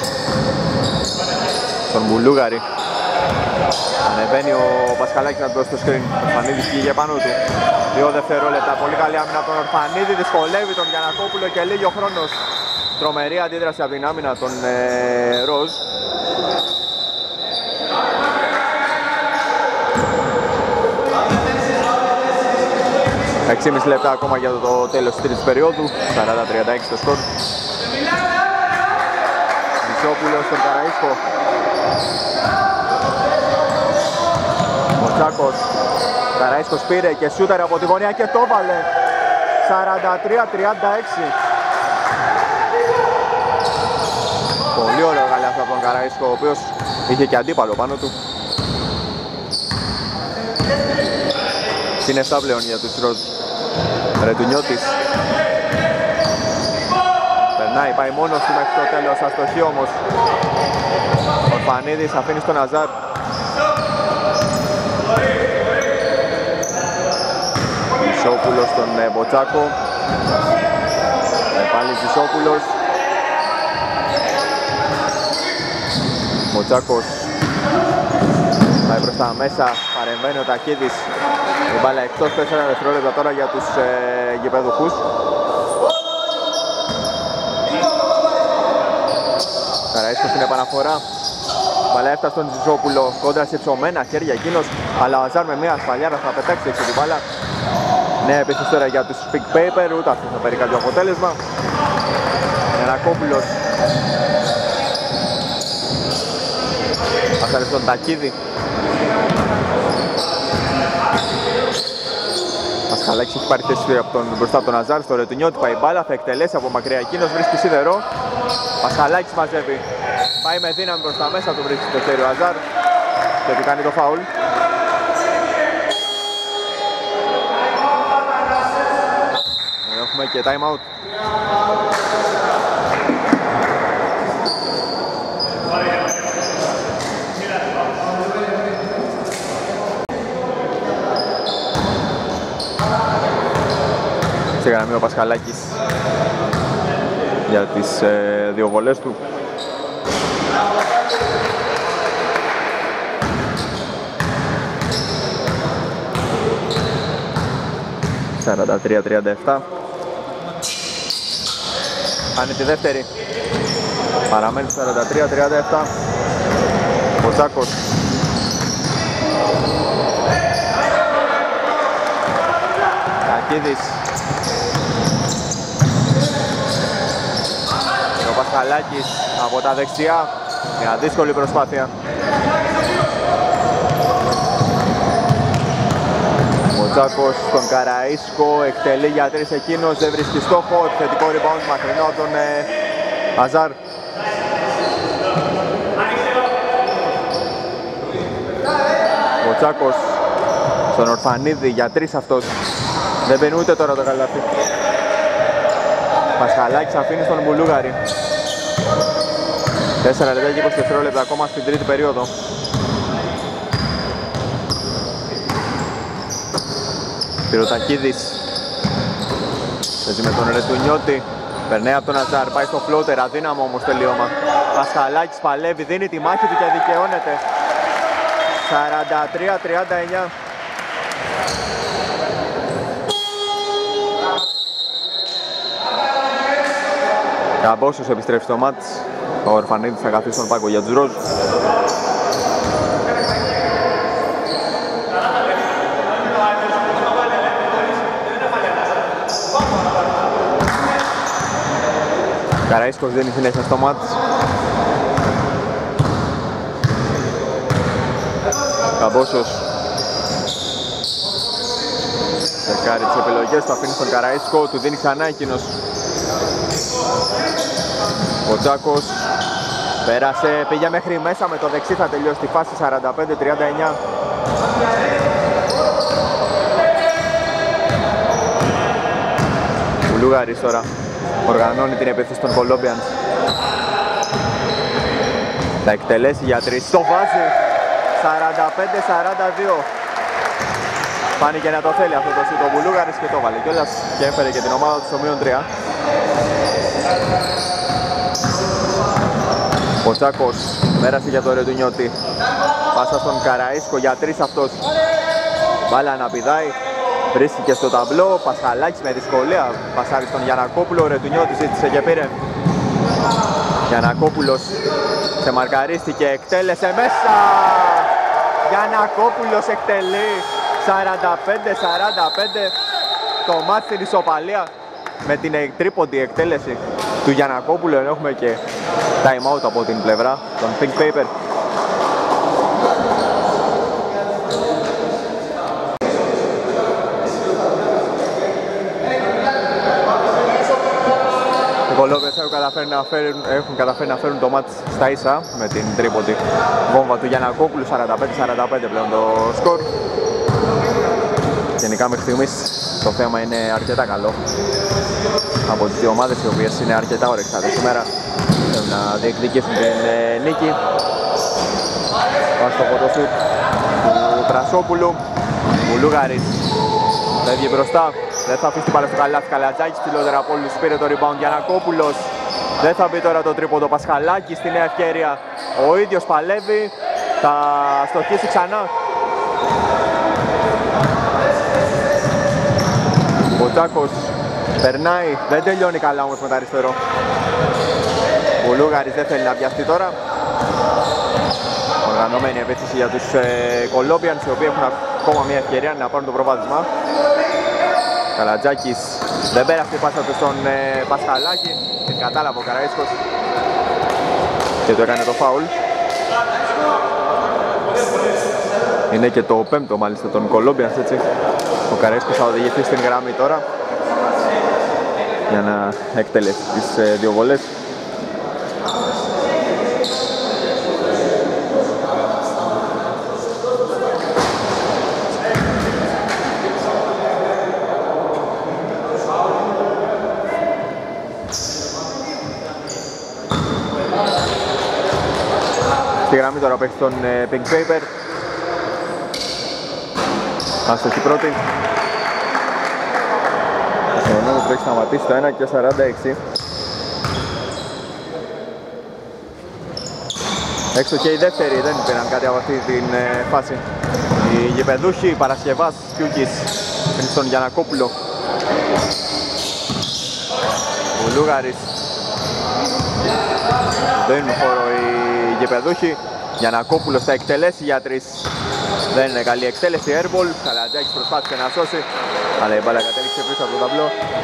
στον Μπουλούγαρη. Ανεβαίνει ο Πασχαλάκης να μπει στο screen. Ο Ορφανίδης πήγε πάνω του. 2 δευτερόλεπτα. Πολύ καλή άμυνα από τον Ορφανίδη. Δυσκολεύει τον Γιαννακόπουλο και λύγει ο χρόνος. Τρομερή αντίδραση από την άμυνα των Ροζ. 6,5 λεπτά ακόμα για το τέλος της τρίτης περίοδου. 40-36 το σκορ. Μισόπουλος στον Καραΐσκο. Ο Τσάκος. Καραΐσκος πήρε και σούταρε από τη γωνία και το έβαλε. 43-36. Πολύ ωραίο καλάθι από τον Καραΐσκο, ο οποίος είχε και αντίπαλο πάνω του. Είναι 7 πλέον για τους Ροζ. Ρετουνιώτης. Περνάει, πάει μόνος του μέχρι το τέλος, αστοχή όμως. Ο Ορφανίδης αφήνει στον Αζάρ. Ζησόπουλος στον Μποτσάκο. Πάλι Ζησόπουλος. Μποτσάκος πάει προς τα μέσα, παρεμβαίνει ο Τακίδης. Η μπάλα εκτός, 4 δευτερόλεπτα τώρα για τους γηπεδούχους. Καραΐσκος στην επαναφορά. Η μπάλα έφτασε στον Ζησόπουλο, κόντρα σε ψωμένα χέρια εκείνος, αλλά ο Αζάρ με μια ασφαλιάρα θα πετάξει έξω την μπάλα. Νέα επίθεση τώρα για τους Big Paper, ούτε αυτό θα πάρει κάποιο αποτέλεσμα. Γιαννακόπουλος. Άσαρε στον Τακίδη. Πασχαλάκης έχει πάρει θέση μπροστά από τον Αζάρ, στο Ρετουνιώτη πάει μπάλα, θα εκτελέσει από μακριά εκείνος, βρίσκει σίδερο. Πασχαλάκης μαζεύει, πάει με δύναμη προς τα μέσα, του βρίσκει το χέρι ο Αζάρ και του κάνει το φάουλ. Έχουμε και time out. Σε γραμμή ο Πασχαλάκης για τις δύο βολές του. «43-37». Κάνει τη δεύτερη. Παραμένει 43-37. Ο Τσάκος. Κακίδης. Ο Πασχαλάκης από τα δεξιά. Μια δύσκολη προσπάθεια. Ο Τσάκος στον Καραΐσκο, εκτελεί για 3 εκείνος, δεν βρίσκει στόχο, επιθετικό rebound μακρινό από τον Αζάρ. Ο Τσάκος στον Ορφανίδη για 3 αυτός, δεν μπαίνει ούτε τώρα το καλάθι. Πασχαλάκης αφήνει στον Μπουλούγαρη. 4 λεπτά και 20 δευτερόλεπτα ακόμα στην τρίτη περίοδο. Πυροτακίδης παίζει με τον Ρετουνιώτη, περνάει από τον Αζάρ, πάει στο φλότερ, αδύναμο όμως τελείωμα. Πασχαλάκης παλεύει, δίνει τη μάχη του και δικαιώνεται. 43-39. Καμπόσος επιστρέφει στο μάτς. Ο Ορφανίδης θα καθίσει στον πάγκο για τους Ροζ. Καραΐσκος δίνει συνέχεια στο μάτς. Καμπόσος σεκάρει τις επιλογές, το αφήνει στον Καραΐσκο, του δίνει ξανά εκείνος. Ο Τσάκος πέρασε, πήγε μέχρι μέσα με το δεξί, θα τελειώσει τη φάση 45-39. Μπουλούγαρης τώρα οργανώνει την επίθεση των Colombians. Θα εκτελέσει για 3, το βάζει. 45-42. Φάνηκε να το θέλει αυτό το σούτ ο Μπουλούγαρης και το βάλε κιόλας και έφερε και την ομάδα του στο μείον 3. Ο Τσάκος πέρασε για το Ρετουνιώτη. Πάσα στον Καραΐσκο για 3 αυτός. Μπάλα να πηδάει. Βρίσκηκε στο ταμπλό. Πασχαλάκης με δυσκολία. Πασάρει στον Γιαννακόπουλο. Ο Ρετουνιώτης ζήτησε και πήρε. Γιαννακόπουλος σε μαρκαρίστηκε. Εκτέλεσε μέσα. Γιαννακόπουλος εκτελεί. 45-45. Το μάτς στην ισοπαλία με την τρίποντη εκτέλεση του Γιαννακόπουλου, ενώ έχουμε και time out από την πλευρά των Pink Paper. Οι Κολόμπιες έχουν καταφέρει να φέρουν το μάτς στα ίσα με την τρίποντη βόμβα του Γιαννακόπουλου. 45-45 πλέον το σκορ. Γενικά μέχρι στιγμής το θέμα είναι αρκετά καλό από τις δύο ομάδες, οι οποίες είναι αρκετά όρεξατες σήμερα. Θέλουν να διεκδικήσουν την νίκη. Πάμε στο φωτοσουτ του Πρασόπουλου. Μουλούγαρης φεύγει μπροστά. Δεν θα αφήσει την μπάλα στο καλάθι. Καλατζάκης ψηλότερα από όλους. Πήρε το rebound Γιαννακόπουλος. Δεν θα μπει τώρα το τρίποντο. Πασχαλάκης στη νέα ευκαιρία. Ο ίδιος παλεύει. Θα στοχίσει ξανά. Ο Τσάκος περνάει, δεν τελειώνει καλά όμως με το αριστερό. Ο Λούγαρης δεν θέλει να πιαστεί τώρα. Οργανωμένη επίθεση για τους Colombians, οι οποίοι έχουν ακόμα μια ευκαιρία να πάρουν το προβάδισμα. Καλατζάκης δεν πέρασε η πάσα του στον Πασχαλάκη. Την κατάλαβε ο Καραΐσκος και το έκανε το φάουλ. Είναι και το πέμπτο μάλιστα των Colombians, έτσι. Ο Καραΐσκος θα οδηγηθεί στην γραμμή τώρα για να εκτελέσει τις δύο βολές. Στη γραμμή τώρα παίξει τον Pink Paper. Άστοχη πρώτη. Ο Νόμος πρέπει να σταματήσει το 1 και 46. Έξω και η δεύτερη, δεν πήραν κάτι από αυτή την φάση. Οι γηπεδούχοι, Παρασκευάς, Κιούκης, πριν στον Γιαννακόπουλο. Ο Λούγαρης. Δίνουν χώρο οι γηπεδούχοι. Γιαννακόπουλος θα εκτελέσει για 3. Δεν είναι καλή εκτέλεση, airball. Καλατζάκης προσπάθησε να σώσει, αλλά η μπάλα κατέληξε πίσω από το ταμπλό.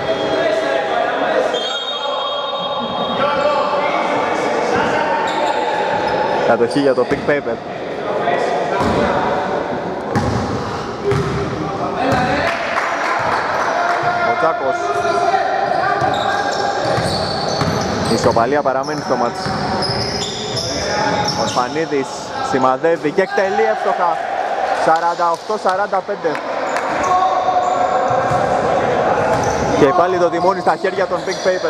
Κατοχή για το Pink Paper. Ο Τσάκος. Η ισοπαλία παραμένει στο μάτς. Ο Σπανίδης σημαδεύει και εκτελεί εύστοχα. 48-45. Και πάλι το τιμόνι στα χέρια των Pink Paper.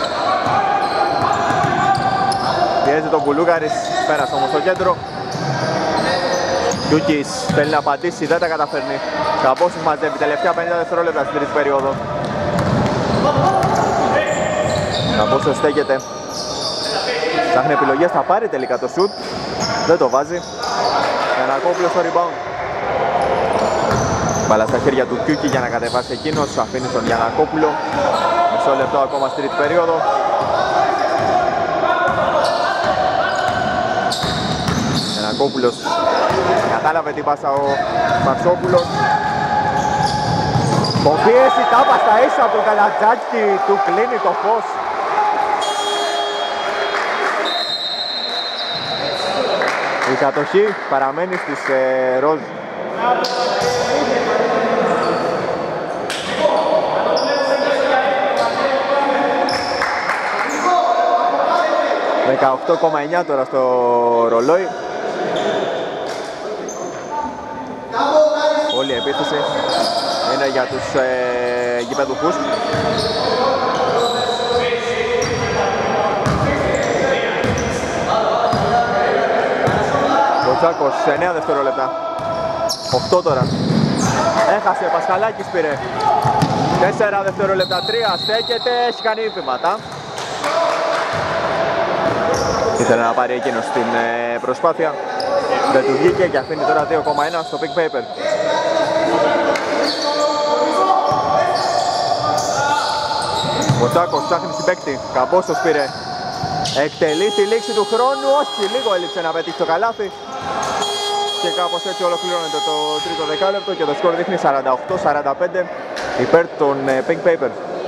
Πιέζει τον Κουλούγαρης, πέρασε όμως στο κέντρο. Κιούκης θέλει να απαντήσει, δεν τα καταφέρνει. Καμπόσης μαζεύει, τελευταία 50 δευτερόλεπτα στην τρίτη περίοδο. Καμπόσης στέκεται. Ψάχνει επιλογές, θα πάρει τελικά το shoot. Δεν το βάζει. Γιαννακόπουλος στο rebound. Μπάλα στα χέρια του Κιούκη για να κατεβάσει εκείνος. Αφήνει τον Γιαννακόπουλο. Μισό λεπτό ακόμα στη τρίτη περίοδο. Γιαννακόπουλος κατάλαβε την πάσα ο Μαξόπουλος. Ποπίεση τάπα στα ίσα από τον Καλατζάκη, του κλείνει το φως. Η κατοχή παραμένει στις ροζ. $18,9 τώρα στο ρολόι. Όλη η επίθεση είναι για τους γηπεδούχους. Ο Τσάκος σε 9 δευτερόλεπτα. 8 τώρα. Έχασε, Πασχαλάκης πήρε. 4 δευτερόλεπτα, 3 στέκεται, έχει κάνει βήματα. Ήθελε να πάρει εκείνος την προσπάθεια. Δεν του βγήκε και αφήνει τώρα 2,1 στο Pink Paper. Ο Τσάκος ψάχνει συμπαίκτη. Καμπόσος πήρε. Εκτελεί στη λήξη του χρόνου. Όχι, λίγο έλειψε να πετύχει το καλάθι. Και κάπως έτσι ολοκληρώνεται το τρίτο δεκάλεπτο και το σκορ δείχνει 48-45 υπέρ των Pink Paper.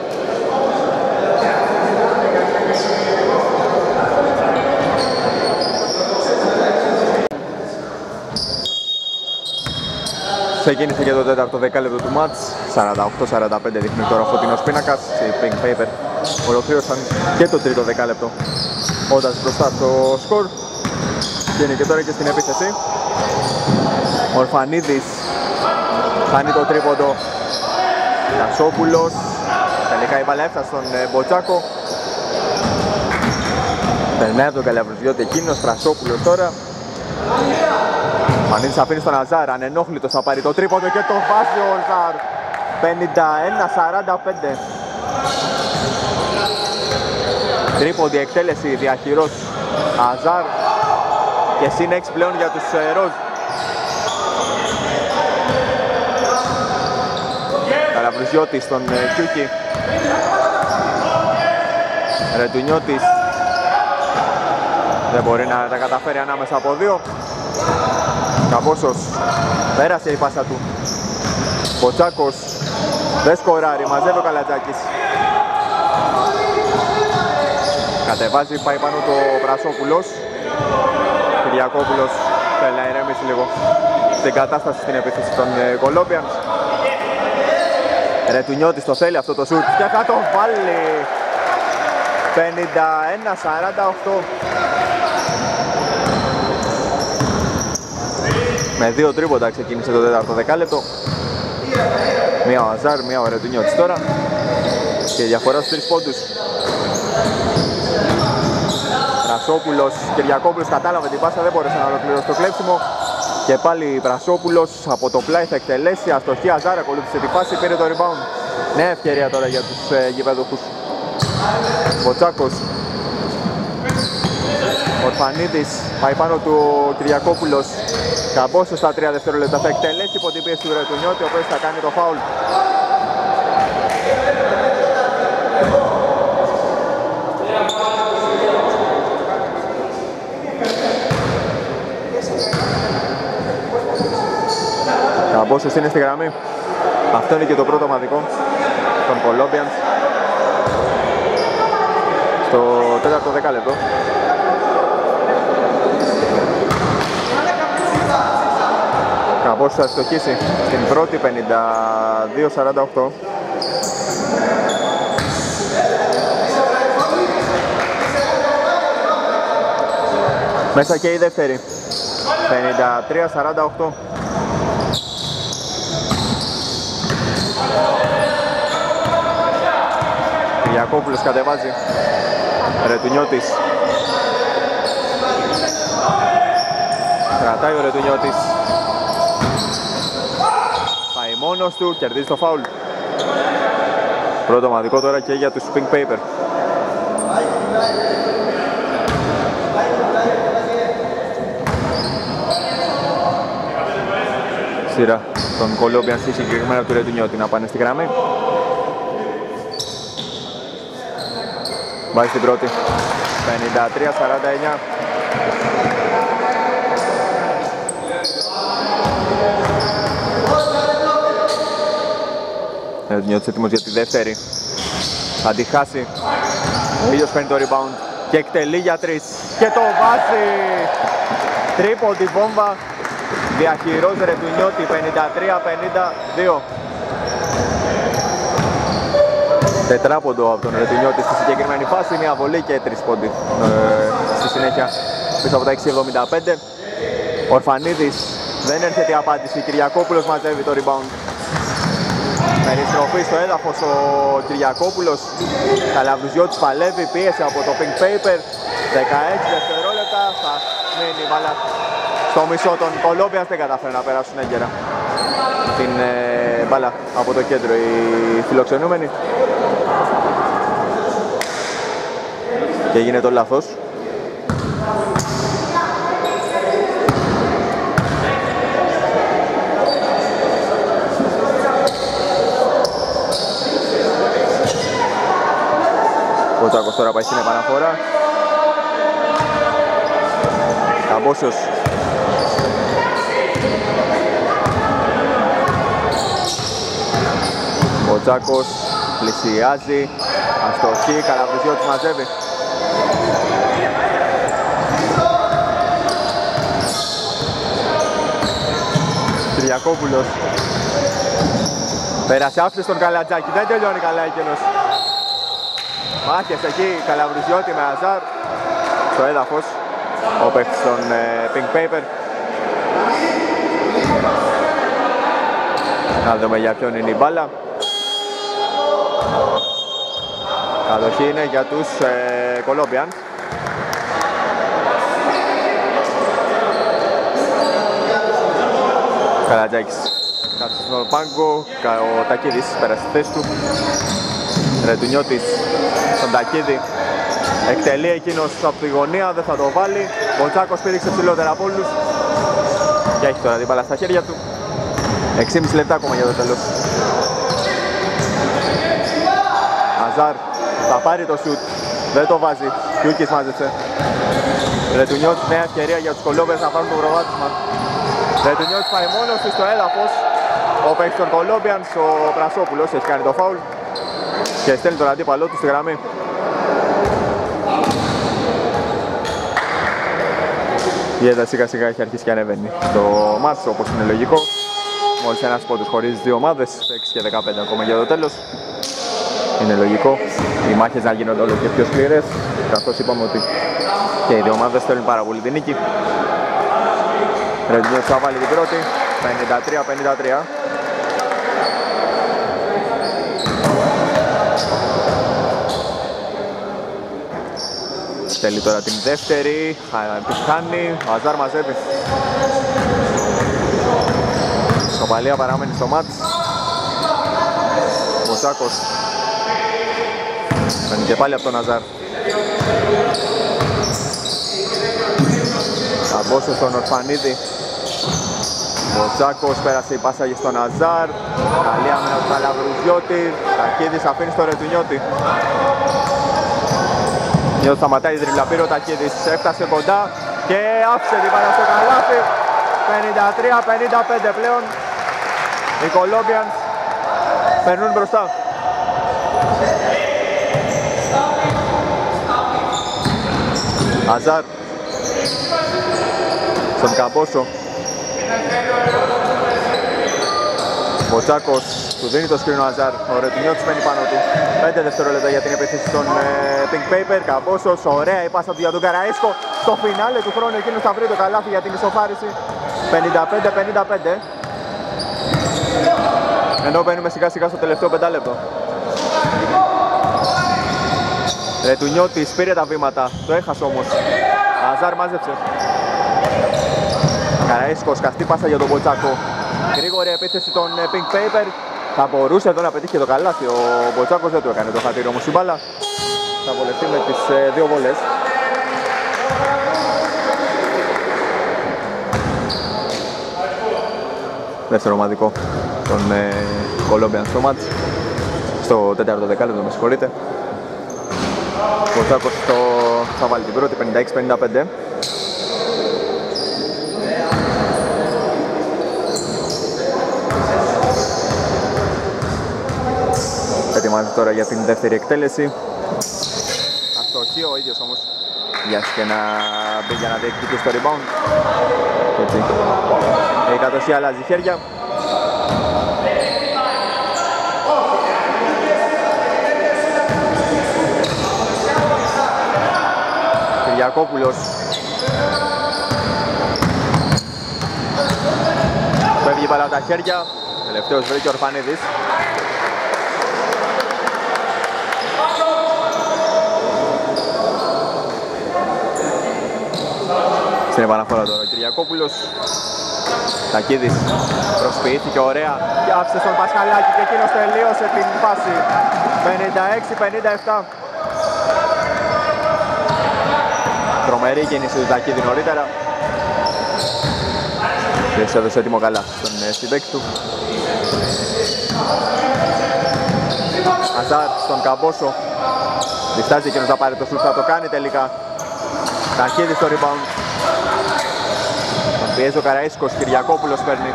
Ξεκίνησε και το τέταρτο δεκάλεπτο του μάτς. 48-45 δείχνει τώρα ο φωτεινός πίνακας. Οι Pink Paper ολοκλήρωσαν και το τρίτο δεκάλεπτο όντας μπροστά στο σκορ. Και είναι και τώρα και στην επίθεση. Ορφανίδης χάνει το τρίποντο. Κασόπουλος. Τελικά η μπάλα έφτασε στον Μποτσάκο. Περνάει από τον Καλαβρουζιώτη εκείνος. Πρασόπουλος τώρα. Ορφανίδης αφήνει στον Αζάρ. Ανενόχλητος θα πάρει το τρίποντο και το βάζει ο Αζάρ. 51-45. Τρίποντη εκτέλεση διαχειρός Αζάρ. Και συν 6 πλέον για τους Ροζ. Καλαβρουζιώτης στον Κιούκι. Ρετουνιώτης. Δεν μπορεί να τα καταφέρει ανάμεσα από δύο. Καμπόσος. Πέρασε η πάσα του. Μποτσάκος. Δεν σκοράρει. Μαζεύει ο Καλατζάκης. Κατεβάζει, πάει πάνω το Πρασόπουλος. Κυριακόπουλος θέλει να ηρεμήσει λίγο στην κατάσταση στην επίθεση των Colombians. Ρετουνιώτης το θέλει αυτό το σουτ και θα το βάλει. 51-48. Με δύο τρίποντα ξεκίνησε το τέταρτο δεκάλεπτο. Μία ο Αζάρ, μία ο Ρετουνιώτης τώρα. Και διαφορά στους 3 πόντους. Πρασόπουλος, Κυριακόπουλος κατάλαβε την πάσα, δεν μπόρεσε να ολοκληρώσει το κλέψιμο. Και πάλι Πρασόπουλος από το πλάι θα εκτελέσει. Αστοχή Αζάρ, ακολούθησε τη φάση, πήρε το rebound. Νέα ευκαιρία τώρα για τους γηπεδούχους. Μποτσάκος. Ορφανίδης, πάει πάνω του Κυριακόπουλος. Καμπόσος στα 3 δευτερόλεπτα θα εκτελέσει υπό την πίεση του Ρετουνιώτη, ο οποίος θα κάνει το φάουλ. Καμπόσος είναι στη γραμμή. Αυτό είναι και το πρώτο ομαδικό των Colombians στο τέταρτο δεκάλεπτο. Καμπόσος θα στοχίσει στην πρώτη 52-48. Μέσα και η δεύτερη 53-48. Κυριακόπουλος κατεβάζει. Ρετουνιώτης. Κρατάει ο Ρετουνιώτης. Πάει μόνος του, κερδίζει το φάουλ. Πρώτο ομαδικό τώρα και για τους Pink Paper. Σειρά των Colombians ή συγκεκριμένα του Ρετουνιώτη να πάνε στη γραμμή. Βάζει την πρώτη. 53-49. Ρετουνιώτης έτοιμος για τη δεύτερη. Θα τη χάσει. Ο ίδιος παίρνει το rebound και εκτελεί για 3. Και το βάζει. Τρίποντη βόμβα. Διαχειρός Ρετουνιώτη 53-52. Τετράποντο από τον Ρετουνιώτη στη συγκεκριμένη φάση, μια βολή και 3 πόντι στη συνέχεια πίσω από τα 6.75. Ορφανίδης, δεν έρχεται η απάντηση, Κυριακόπουλος μαζεύει το rebound. Περιστροφή στο έδαφος ο Κυριακόπουλος. Καλαβρουζιώτης παλεύει, πίεση από το Pink Paper. 16 δευτερόλεπτα, θα μείνει η μπάλα στο μισό των Colombians, δεν καταφέρουν να περάσουν έγκαιρα την μπάλα από το κέντρο οι φιλοξενούμενοι. Και έγινε το λάθος. Μποτσάκος τώρα πάει στην επαναφορά. Καμπόσιος. Μποτσάκος πλησιάζει. Αστοχή, Καλαβριζιώτης μαζεύει. Κυριακόπουλος. Πέρασε, άφησε στον Καλατζάκη, δεν τελειώνει καλά εκείνος. Μάχες εκεί, Καλαβριζιώτη με Αζάρ στο έδαφος. Ο παίκτης των Pink Paper. Να δούμε για ποιον είναι η μπάλα. Κατοχή είναι για τους Colombians. Καλατζάκης κάτσε στον πάγκο, ο Τακίδης πέρασε στη θέση του. Ρετουνιώτης στον Τακίδη, εκτελεί εκείνος από τη γωνία, δεν θα το βάλει. Μποτσάκος πήδηξε ψηλότερα από όλους και έχει τώρα την μπάλα στα χέρια του. 6,5 λεπτά ακόμα για το τέλος. Αζάρ θα πάρει το σουτ, δεν το βάζει, Κιούκης μάζεψε. Ρετουνιώτης, νέα ευκαιρία για τους Colombians να πάρουν το προβάδισμα. Ρετουνιώτης πάει μόνος του στο έδαφος. Ο παίκτης των Colombians, ο Πρασόπουλος, έχει κάνει το φάουλ και στέλνει τον αντίπαλό του στη γραμμή. Η ένταση σιγά σιγά έχει αρχίσει και ανεβαίνει. Το μάτς, όπως είναι λογικό, μόλις ένας πόντος χωρίζει δύο ομάδες, 6 και 15 ακόμα για το τέλος. Είναι λογικό οι μάχες να γίνονται όλο και πιο σκληρές, καθώς είπαμε ότι και οι δύο ομάδες θέλουν πάρα πολύ την νίκη. Ρετουνιώτης θα βάλει την πρώτη, 53-53. Θέλει τώρα την δεύτερη, χάνει, ο Αζάρ μαζεύει. Σοπαλία παραμένει στο μάτς. Μποτσάκος παίρνει και πάλι από τον Αζάρ. Καμπόσιος στον Ορφανίδη. Μποτσάκος πέρασε η πάσα στον Αζάρ. Καλή άμυνα του Καλαβριζιώτη. Τακίδης αφήνει στο Ρετουνιώτη. Νιώθει σταματάει η δριμπλα, πήρε ο Τακίδης, έφτασε κοντά και άφησε την μπάλα στο καλάθι. 53-55 πλέον. Οι Colombians περνούν μπροστά. Αζάρ στον Καμπόσο. Μποτσάκος του δίνει το σκρίνο Αζάρ, ο Ρετουνιώτης μένει πάνω του. 5 δευτερόλεπτα για την επίθεση των Pink Paper. Καμπόσος, ωραία η πάσα του για τον Καραΐσκο. Στο φινάλε του χρόνου εκείνος θα βρει το καλάθι για την ισοφάριση. 55-55. Ενώ μπαίνουμε σιγά σιγά στο τελευταίο 5 λεπτό. Ρετουνιώτης πήρε τα βήματα, το έχασε όμως. Αζάρ μάζεψε. Καραΐσκος, καυτή πάσα για τον Μποτσάκο. Γρήγορη επίθεση των Pink Paper. Θα μπορούσε εδώ να πετύχει το καλάθι. Ο Μποτσάκος δεν το έκανε το χατήρι όμως η μπάλα. Θα βολευτεί με τις δύο βολές. Δεύτερο ομαδικό των Colombians στο μάτς. Στο τέταρτο δεκάλεπτο, με συγχωρείτε. Ο Μποτσάκος θα βάλει την πρώτη, 56-55. Ετοιμάζει τώρα για την δεύτερη εκτέλεση. Αστοχή ο ίδιος όμως. Βιάστηκε να μπει για να διεκδικήσει το rebound. Και έτσι η κατοχή αλλάζει χέρια. Κυριακόπουλος. Φεύγει παρά τα χέρια. Τελευταίος βρήκε ο Ορφανίδης. Στην επαναφορά τώρα ο Κυριακόπουλος. Τακίδης προσποιήθηκε ωραία και άφησε στον Πασχαλάκη και εκείνος τελείωσε την φάση. 56-57. Τρομερή κίνηση του Τακίδη νωρίτερα. Και έδωσε έτοιμο καλά στον συμπαίκτη του. Αζάρ στον Καμπόσο. Διστάζει εκείνος να πάρει το σουτ, θα το κάνει τελικά. Ταχύδη στο rebound. Τον πιέζει ο Καραΐσκος, Κυριακόπουλος παίρνει.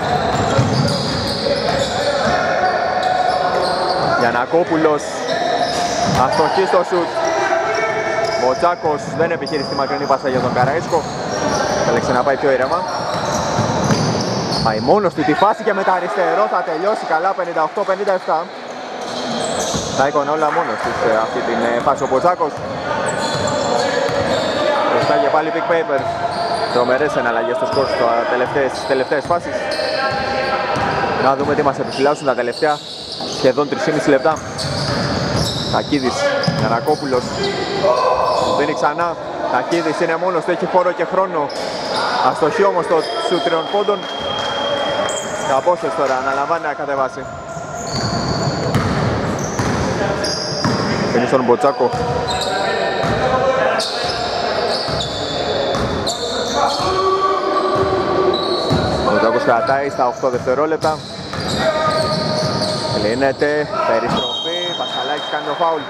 Γιαννακόπουλος, αστοχή στο σουτ. Μποτσάκος δεν επιχείρησε τη μακρινή πάσα για τον Καραΐσκο. Έλεξε να πάει πιο ήρεμα. Πάει μόνος του τη φάση και με τα αριστερό θα τελειώσει καλά, 58-57. Θα έκανε όλα μόνος του σε αυτή την φάση ο Μποτσάκος. Μπροστά και πάλι Big Paper. Τρομερές εναλλαγές στο σκορ στις τελευταίες φάσεις. Να δούμε τι μας επιφυλάσσουν τα τελευταία σχεδόν 3,5 λεπτά. Τακίδης, Γιαννακόπουλος. Δίνει ξανά. Τακίδης είναι μόνος του, έχει χώρο και χρόνο. Αστοχή όμως το σου 3 πόντων. Καπόσες τώρα, αναλαμβάνει να κατεβάσει. Φινεί στον Μποτσάκο. Ο Μποτσάκος κρατάει στα 8 δευτερόλεπτα. Λύνεται, περιστροφή, Πασχαλάκης κάνει το φάουλ.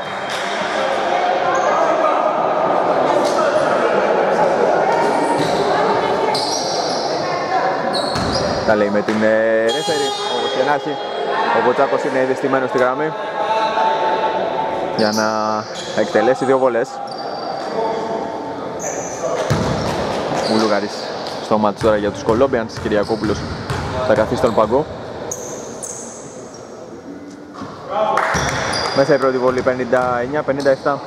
Τα λέει με την ρέφερη, όπως και να έχει. Ο Μποτσάκος είναι ήδη στημένος στη γραμμή για να εκτελέσει 2 βολές. Μουλούγαρης στο μάτς τώρα για τους Colombians. Κυριακόπουλος θα καθίσει στον παγκό. Μέσα η πρώτη βολή, 59-57.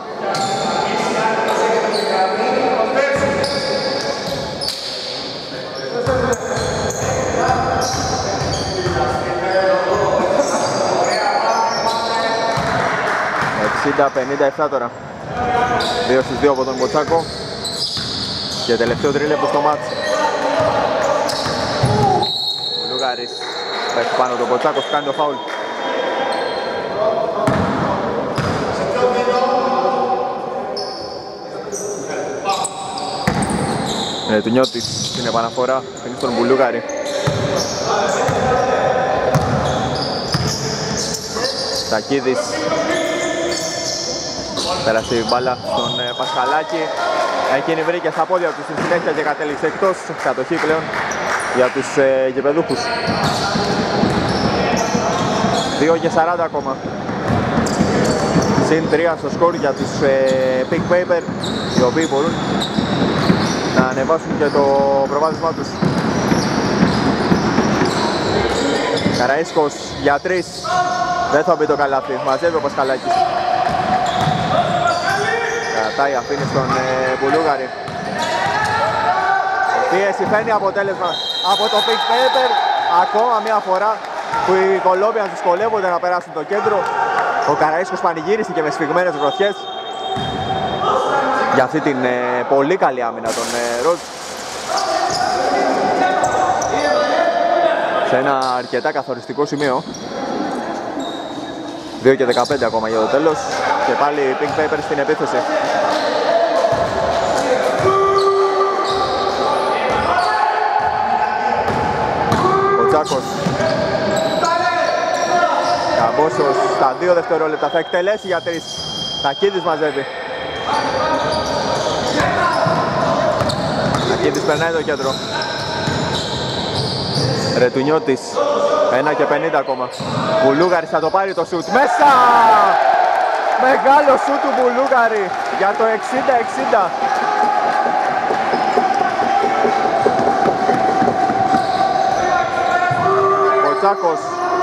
...60-57 τώρα. 2 στις 2 από τον Μποτσάκο. Και τελευταίο τρίλεπτο στο μάτς. Ο Λουγάρης πέφτει πάνω τον Μποτσάκο, κάνει το φάουλ. Του Νιώτης στην επαναφορά, φύγει στον Μπουλούγαρη. Τακίδης. Πέρασε η μπάλα στον Πασχαλάκη. Εκείνη βρήκε στα πόδια του στη συνέχεια και κατέληξε εκτός. Κατοχή πλέον για τους γηπεδούχους. 2 και 40 ακόμα. Συν 3 στο σκορ για τους Big Paper, οι οποίοι μπορούν να ανεβάσουν και το προβάδισμά τους. Καραΐσκος για 3. Δεν θα μπει το καλάθι. Μαζεύει ο Πασχαλάκης. Κρατάει, αφήνει στον Μπουλούγαρη. Πίεση, φαίνει αποτέλεσμα από το Big Paper. Ακόμα μια φορά που οι Colombians δυσκολεύονται να περάσουν το κέντρο. Ο Καραΐσκος πανηγύρισε και με σφιγμένες γροθιές για αυτή την πολύ καλή άμυνα των Ροζ. Σε ένα αρκετά καθοριστικό σημείο. 2 και 15 ακόμα για το τέλος. Και πάλι Pink Paper στην επίθεση. Ο Τσάκος. Καμπόσος στα 2 δευτερόλεπτα θα εκτελέσει για 3. Τακίδης μαζεύει. Τακίδης περνάει το κέντρο. Ρετουνιώτης. 1 και 50 ακόμα. Μπουλούγαρης θα το πάρει το σουτ. Μέσα! Μεγάλο σουτ του Μπουλούγαρη για το 60-60. Μποτσάκος.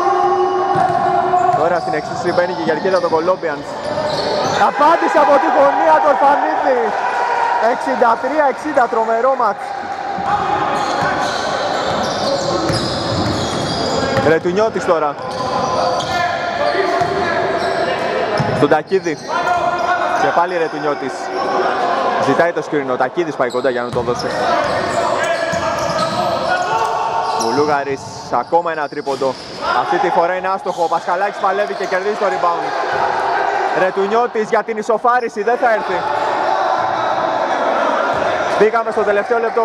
Τώρα στην εξίσωση μπαίνει και η κερκίδα των Colombians. Απάντησε από τη γωνία του Ορφανίδη. 63-60, τρομερό μάτς. Ρετουνιώτης τώρα. Στον Τακίδη. Και πάλι Ρετουνιώτης. Ζητάει το σκρίνο. Ο Τακίδης πάει κοντά για να το δώσει. Μπουλούγαρης. Ακόμα ένα τρίποντο. Αυτή τη φορά είναι άστοχο. Ο Πασχαλάκης παλεύει και κερδίζει το rebound. Ρετουνιώτης για την ισοφάριση. Δεν θα έρθει. Μπήκαμε στο τελευταίο λεπτό.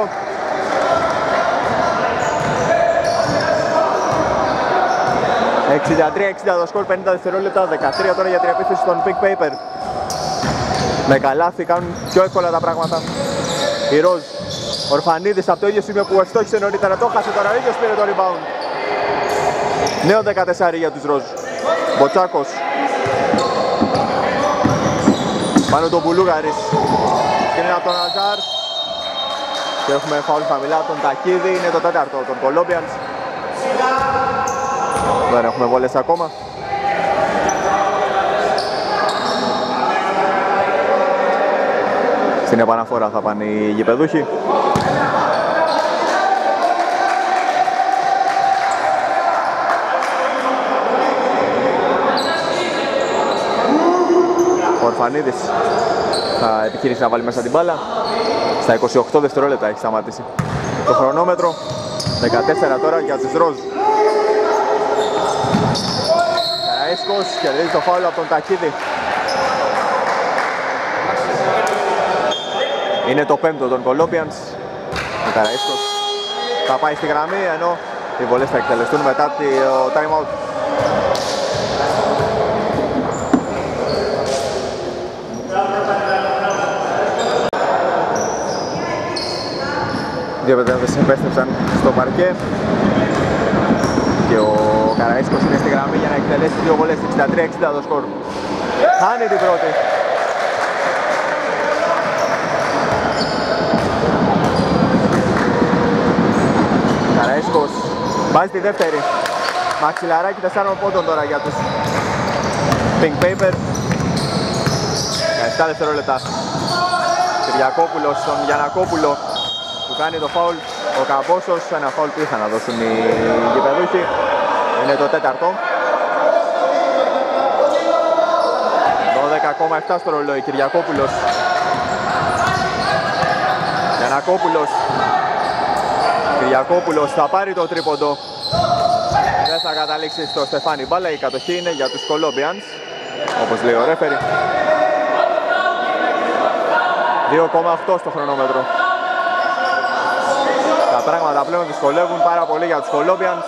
...63-60 το σκορ, 50 δευτερόλεπτα, 13 τώρα για την επίθεση των Big Paper. Με καλάθι κάνουν πιο εύκολα τα πράγματα. Η Ροζ. Ορφανίδης από το ίδιο σημείο που ευστόχησε νωρίτερα, το χάσε τώρα, ο ίδιος πήρε το rebound. Νέο 14 για τους Ροζ. Μποτσάκος. Πάνω τον Μπουλούγαρης. Σκηνή από τον Αζάρ. Και έχουμε φάουλ χαμηλά τον Τακίδη, είναι το τέταρτο των Colombians. Δεν έχουμε βόλες ακόμα. Στην επαναφορά θα πάνε οι γηπεδούχοι. Ο Ορφανίδης θα επιχειρήσει να βάλει μέσα την μπάλα. Στα 28 δευτερόλεπτα έχει σταματήσει το χρονόμετρο. 14 τώρα για τους Ροζ. Καραΐσκος κερδίζει το φάουλ από τον Τακίδη. Είναι το πέμπτο των Colombians. Ο Καραΐσκος θα πάει στη γραμμή, ενώ οι βολές θα εκτελεστούν μετά το time out. Δύο παιδεύτες επέστρεψαν στο παρκέ και ο Καραΐσκος είναι στη γραμμή για να εκτελέσει δύο βολές. 63-60 το σκορ. Χάνει την πρώτη. Καραΐσκος βάζει τη δεύτερη. Μαξιλαράκι 4 πόντων τώρα για τους Pink Paper. 17 δευτερόλεπτα. Κυριακόπουλος στον Γιαννακόπουλο που κάνει το φάουλ. Ο Καμπόσος, ένα φάουλ που είχαν να δώσουν οι γηπεδούχοι. Είναι το τέταρτο. 12,7 στο ρολόι. Κυριακόπουλος. Γιαννακόπουλος. Κυριακόπουλος θα πάρει το τρίποντο. Δεν θα καταλήξει στο Στεφάνι μπάλα. Η κατοχή είναι για τους Colombians, όπως λέει ο ρέφερι. 2,8 στο χρονόμετρο. Τα πράγματα πλέον δυσκολεύουν πάρα πολύ για τους Colombians,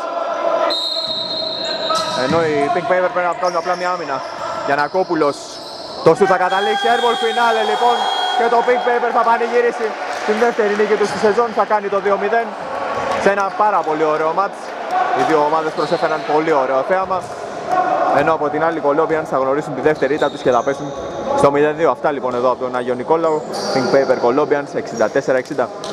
ενώ οι Pink Paper πρέπει να κάνουν απλά μια άμυνα. Γιαννακόπουλος. Το σουτ θα καταλήξει. Airball φινάλε λοιπόν και το Pink Paper θα πανηγυρίσει την δεύτερη νίκη του στη σεζόν. Θα κάνει το 2-0 σε ένα πάρα πολύ ωραίο μάτς. Οι δύο ομάδες προσέφεραν πολύ ωραίο θέαμα, ενώ από την άλλη οι Colombians θα γνωρίσουν τη δεύτερη ήττα τους και θα πέσουν στο 0-2. Αυτά λοιπόν εδώ από τον Άγιο Νικόλαο. Pink Paper Colombians 64-60.